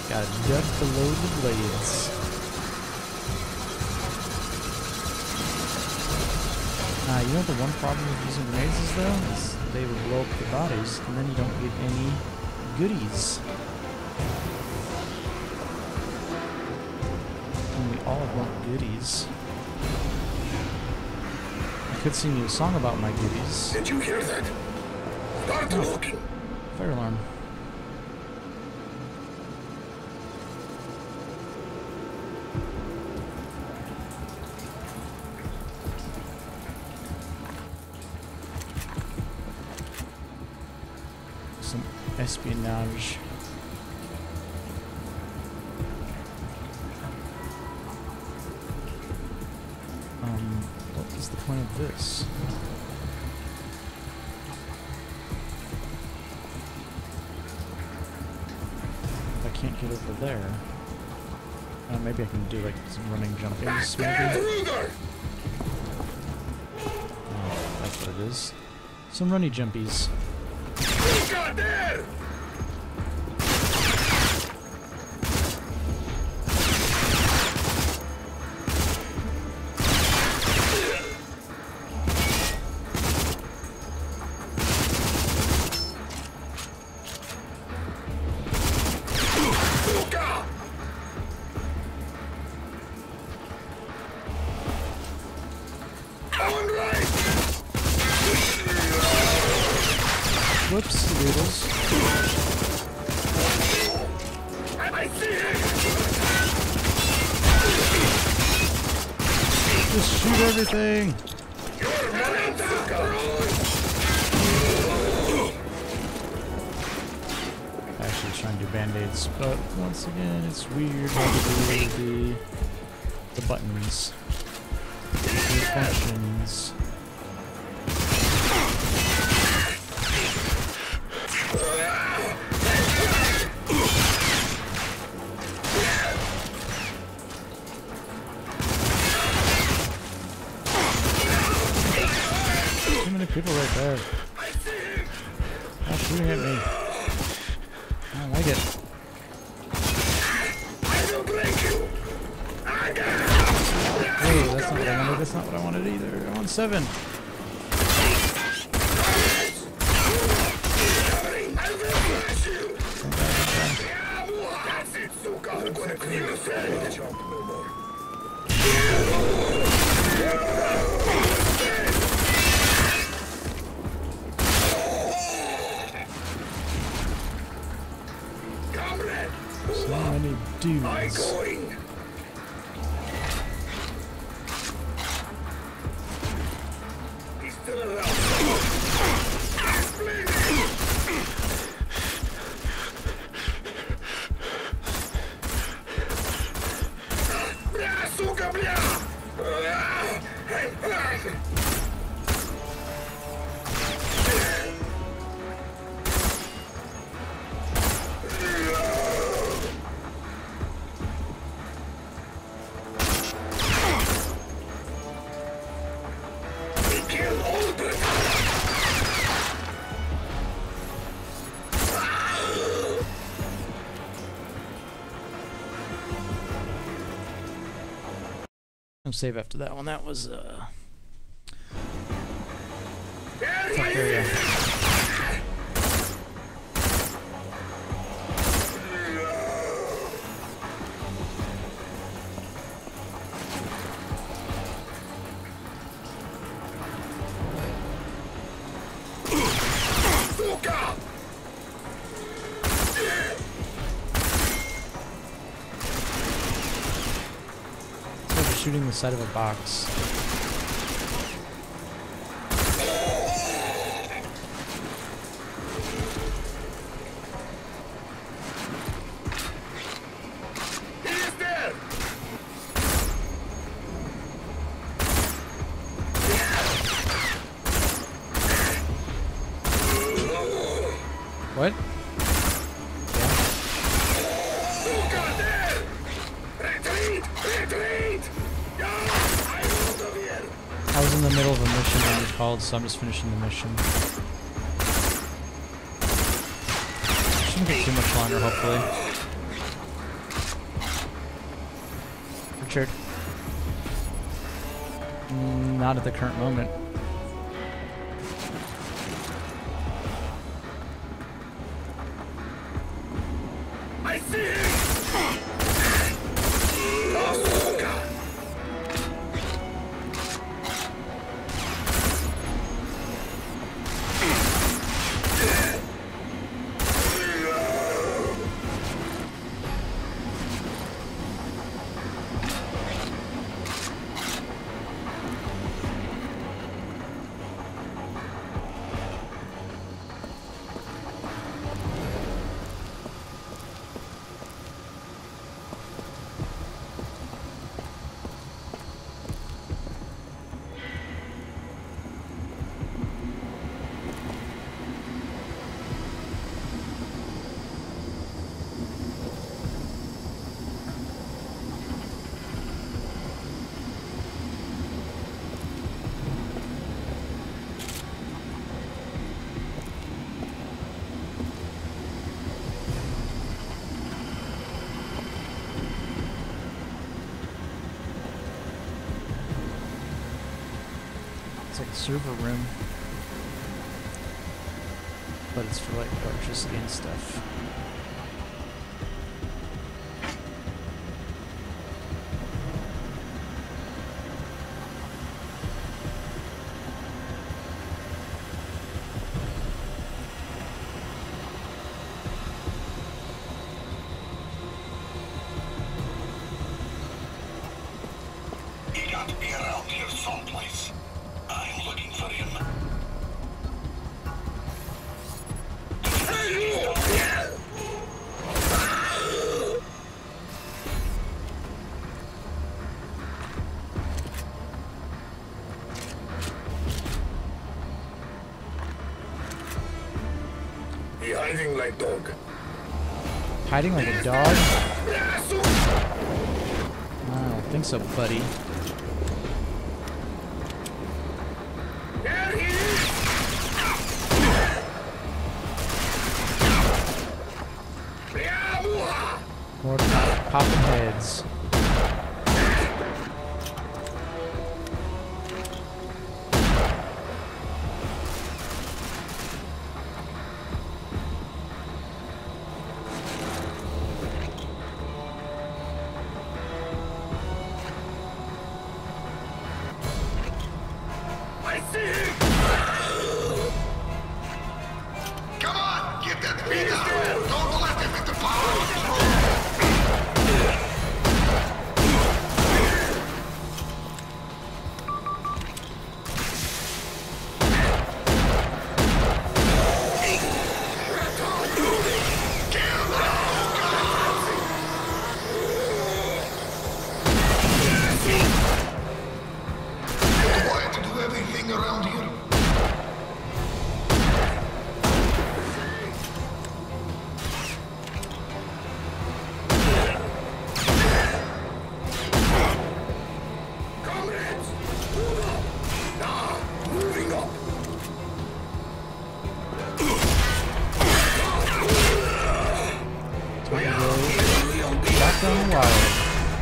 Speaker 1: Gotta duck below the blades. You know what the one problem with using grenades is though? Is they would blow up the bodies and then you don't get any goodies. And we all want goodies. I could sing you a song about my goodies.
Speaker 19: Did you hear that? Start looking.
Speaker 1: Fire alarm. Some espionage. What is the point of this? If I can't get over there, maybe I can do like some running jumpings, maybe? Oh, that's what it is. Some runny jumpies.
Speaker 19: Got there!
Speaker 1: Whoops, doodles.
Speaker 19: I see him.
Speaker 1: Just shoot everything. Actually trying to do band-aids, but once again it's weird how to do the buttons. The functions. People right there. Stop shooting at me. I don't like it. Oh, that's not what I wanted. That's not what I wanted either. I want 7.
Speaker 19: I'm gonna clear the floor.
Speaker 1: So many demons.
Speaker 19: Going. He's still around. Сука, бля!
Speaker 1: Save after that one. That was tough area. Shooting the side of a box.
Speaker 19: He's dead.
Speaker 1: What? I was in the middle of a mission when you called, so I'm just finishing the mission. Shouldn't get too much longer, hopefully. captured. Not at the current moment.
Speaker 19: I see him!
Speaker 1: It's like a server room, but it's for like electricity and stuff.
Speaker 19: He got to be around here someplace. I'm looking for him. He hiding like dog.
Speaker 1: Hiding like a dog? I don't think so, buddy. More popping heads.
Speaker 19: I see him! Come on, get that beat out! Don't let him into power of the throne! Around here. Comrades, move up! Now, moving up!
Speaker 1: Time to go back on the wire.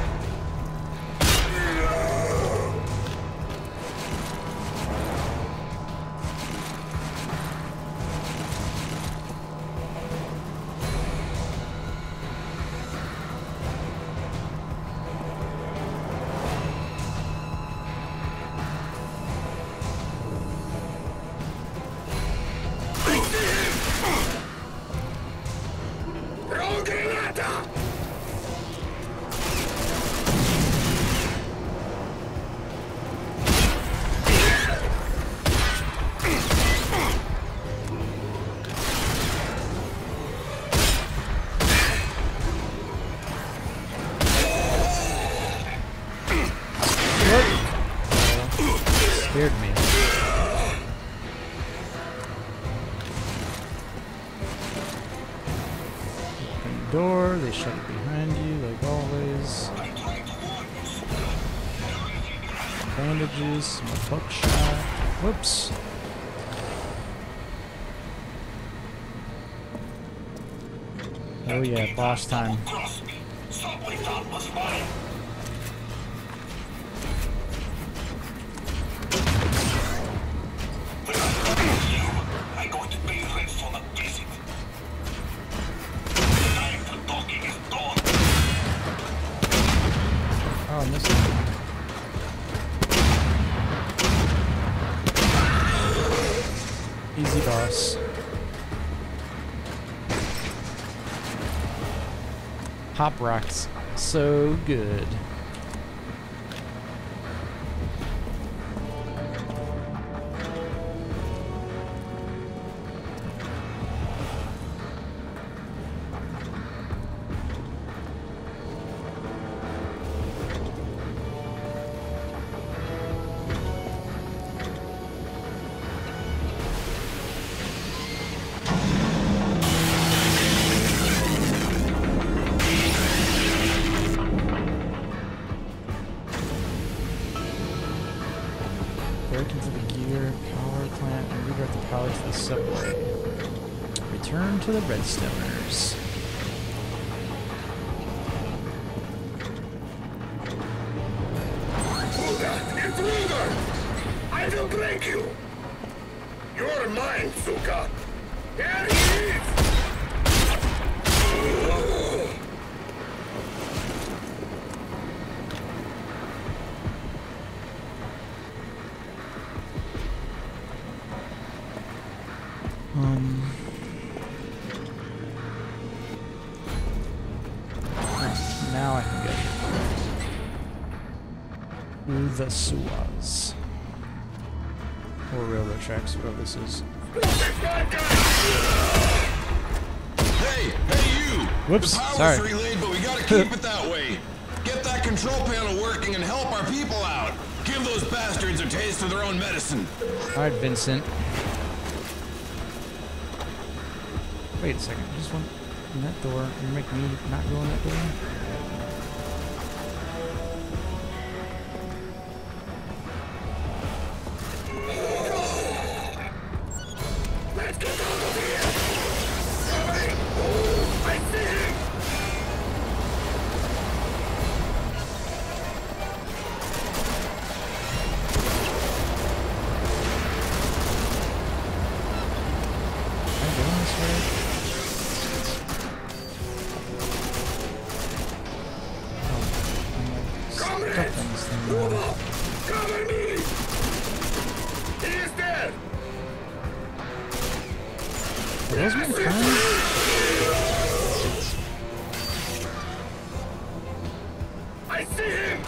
Speaker 1: Scared me. Open the door, they shut it behind you like always. Bandages, more buckshot. Whoops. Oh yeah, boss time.
Speaker 19: What is it? Time for talking is gone.
Speaker 1: Oh, I missed it. Easy boss. Pop rocks. So good. Break into the gear power plant and redirect the power to the subway. Return to the Redstoners.
Speaker 19: Suka, intruder! I will break you! You're mine, Suka! There he is!
Speaker 1: Now I can get through the sewers. Or railroad tracks, whatever this is.
Speaker 5: Hey, you!
Speaker 1: Whoops,
Speaker 5: the power's
Speaker 1: sorry.
Speaker 5: relayed, but we gotta keep it that way. Get that control panel working and help our people out. Give those bastards a taste of their own medicine.
Speaker 1: Alright, Vincent. Wait a second, just one in that door. You make me not go in that door?
Speaker 19: Let's get out of here! Hurry! Oh, I see him!
Speaker 1: Am I going this way?
Speaker 19: Comrades! Move up! Cover me! He is there!
Speaker 1: Are those my friends?
Speaker 19: I see him!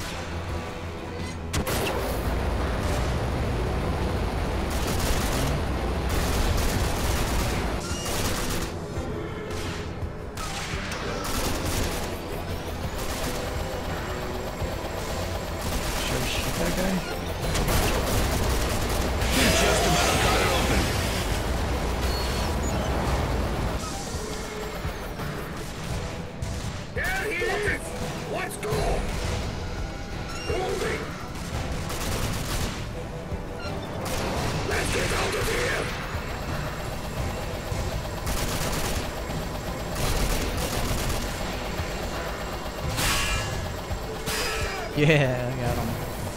Speaker 1: Should I shoot that guy?
Speaker 5: Just about got it open.
Speaker 19: There he is! Let's go! Moving! Let's get out of here!
Speaker 1: Yeah, I got him.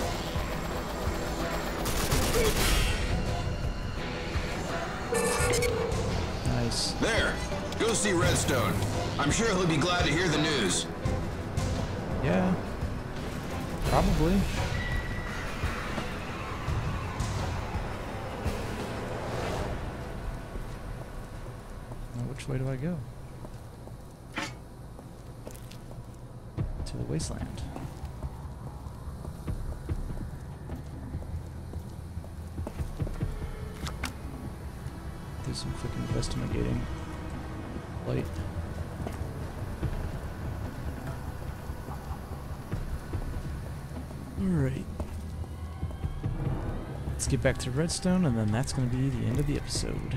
Speaker 1: Nice.
Speaker 5: There. Go see Redstone. I'm sure he'll be glad to hear the news.
Speaker 1: Yeah. Probably. Now which way do I go? To the wasteland. Do some quick investigating. Light. Alright. Let's get back to Redstone, and then that's going to be the end of the episode.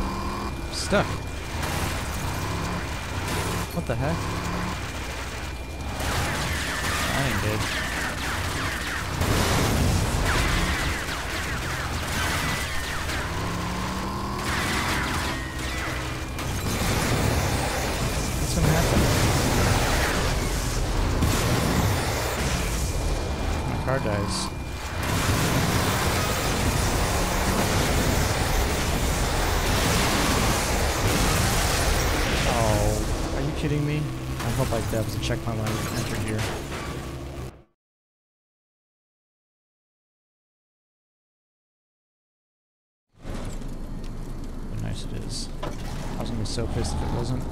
Speaker 1: Stuck. What the heck? did. What's gonna happen? My car dies. Oh, are you kidding me? I hope I have to check my line and enter here. How nice it is. I was gonna be so pissed if it wasn't.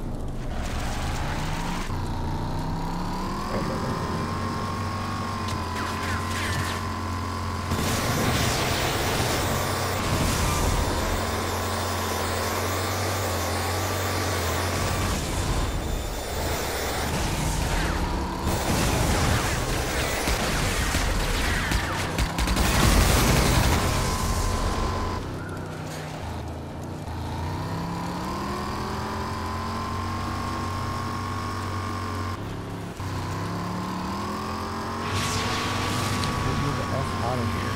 Speaker 1: Out of here.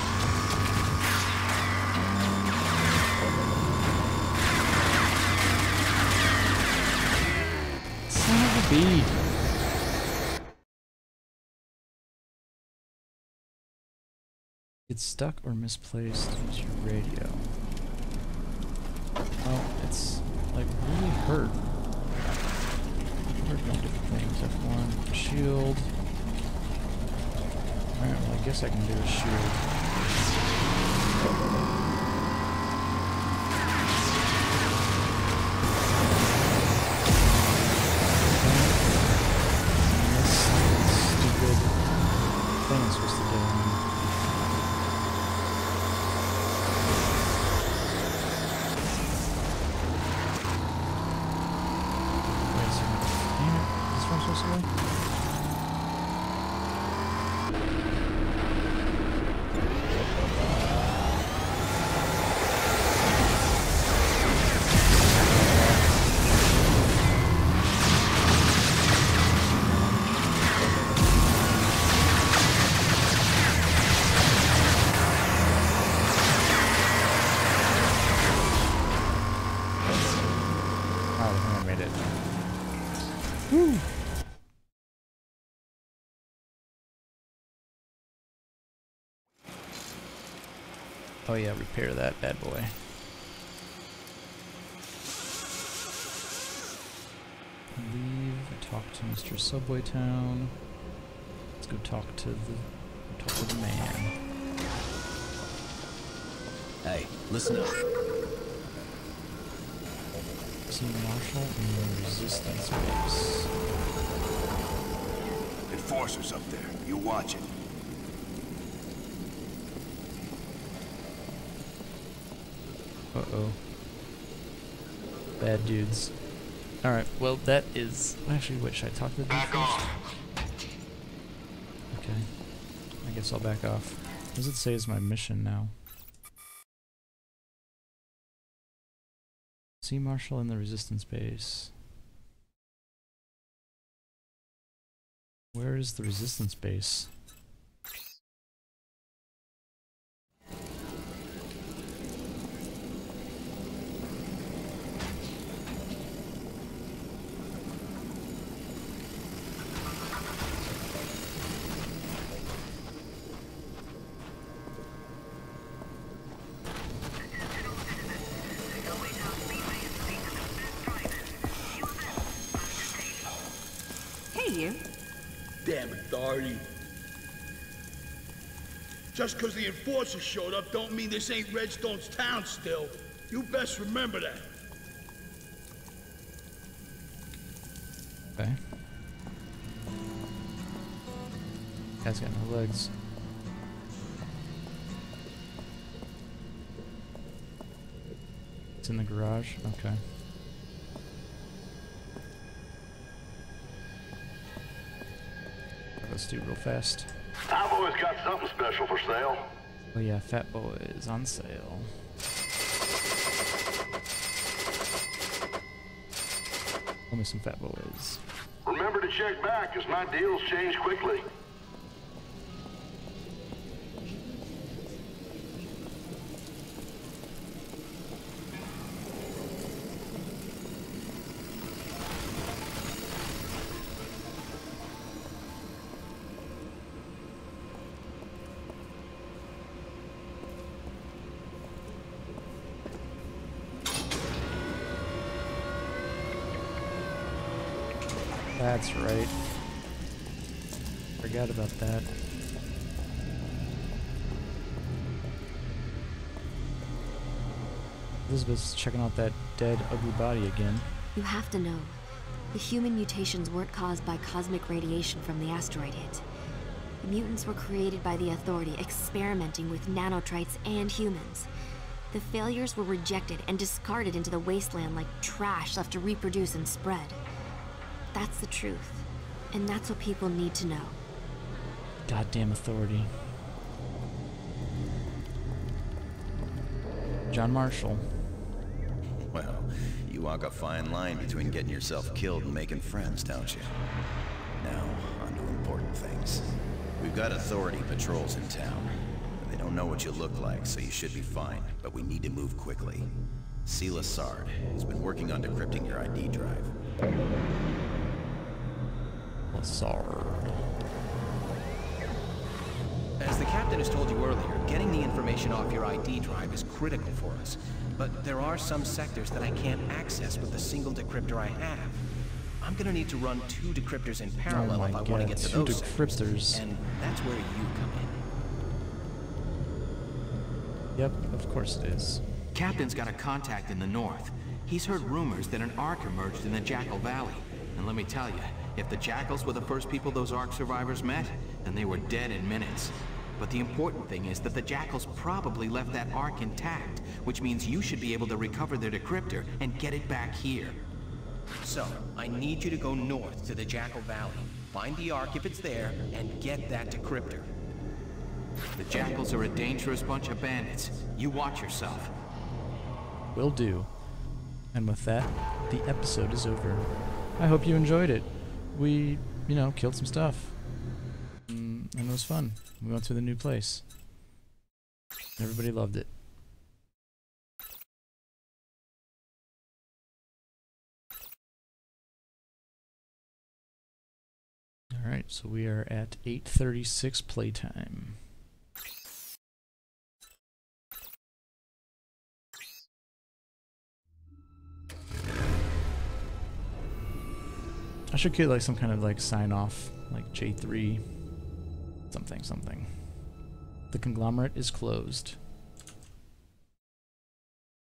Speaker 1: Son of a bee. It's stuck or misplaced. Use your radio. Oh, it's like really hurt. Hurt on different things. F1, shield. Alright, well I guess I can do a shield. This stupid thing is supposed to get on. Wait a second. Damn it. Is this where I'm supposed to go? Oh yeah, repair that bad boy. Leave, talk to Mr. Subway Town. Let's go talk to the man.
Speaker 7: Hey, listen up.
Speaker 1: See Marshall in the resistance base.
Speaker 18: Enforcers up there. You watch it.
Speaker 1: Uh-oh. Bad dudes. Alright, well that is... Actually, wait, should I talk to the dude first? Okay. I guess I'll back off. What does it say is my mission now? See Marshall in the resistance base. Where is the resistance base?
Speaker 20: You.
Speaker 8: Damn authority. Just because the enforcers showed up don't mean this ain't Redstone's town still. You best remember that.
Speaker 1: Okay. Guy's got no legs. It's in the garage? Okay. Let's do it real fast.
Speaker 10: I've always got something special for sale.
Speaker 1: Oh yeah, Fat Boy is on sale. Tell me some Fat Boys.
Speaker 10: Remember to check back, as my deals change quickly.
Speaker 1: That's right. Forgot about that. Elizabeth's checking out that dead, ugly body again.
Speaker 4: You have to know, the human mutations weren't caused by cosmic radiation from the asteroid hit. The mutants were created by the Authority experimenting with nanotrites and humans. The failures were rejected and discarded into the wasteland like trash left to reproduce and spread. That's the truth, and that's what people need to know.
Speaker 1: Goddamn Authority. John Marshall.
Speaker 2: Well, you walk a fine line between getting yourself killed and making friends, don't you? Now, on to important things. We've got Authority patrols in town. They don't know what you look like, so you should be fine, but we need to move quickly. See Lassard. He's been working on decrypting your ID drive.
Speaker 1: Lassard.
Speaker 3: As the captain has told you earlier, getting the information off your ID drive is critical for us. But there are some sectors that I can't access with the single decryptor I have. I'm gonna need to run 2 decryptors in parallel if I want to get to those sectors. And that's where you come in.
Speaker 1: Yep, of course it is.
Speaker 3: Captain's got a contact in the north. He's heard rumors that an Ark emerged in the Jackal Valley. And let me tell you, if the Jackals were the first people those Ark survivors met, then they were dead in minutes. But the important thing is that the Jackals probably left that Ark intact, which means you should be able to recover their decryptor and get it back here. So, I need you to go north to the Jackal Valley, find the Ark if it's there, and get that decryptor. The Jackals are a dangerous bunch of bandits. You watch yourself.
Speaker 1: Will do. And with that, the episode is over. I hope you enjoyed it. We, killed some stuff. And it was fun. We went to the new place. Everybody loved it. Alright, so we are at 8:36 playtime. I should get like some kind of like sign off, like J3 something. The conglomerate is closed.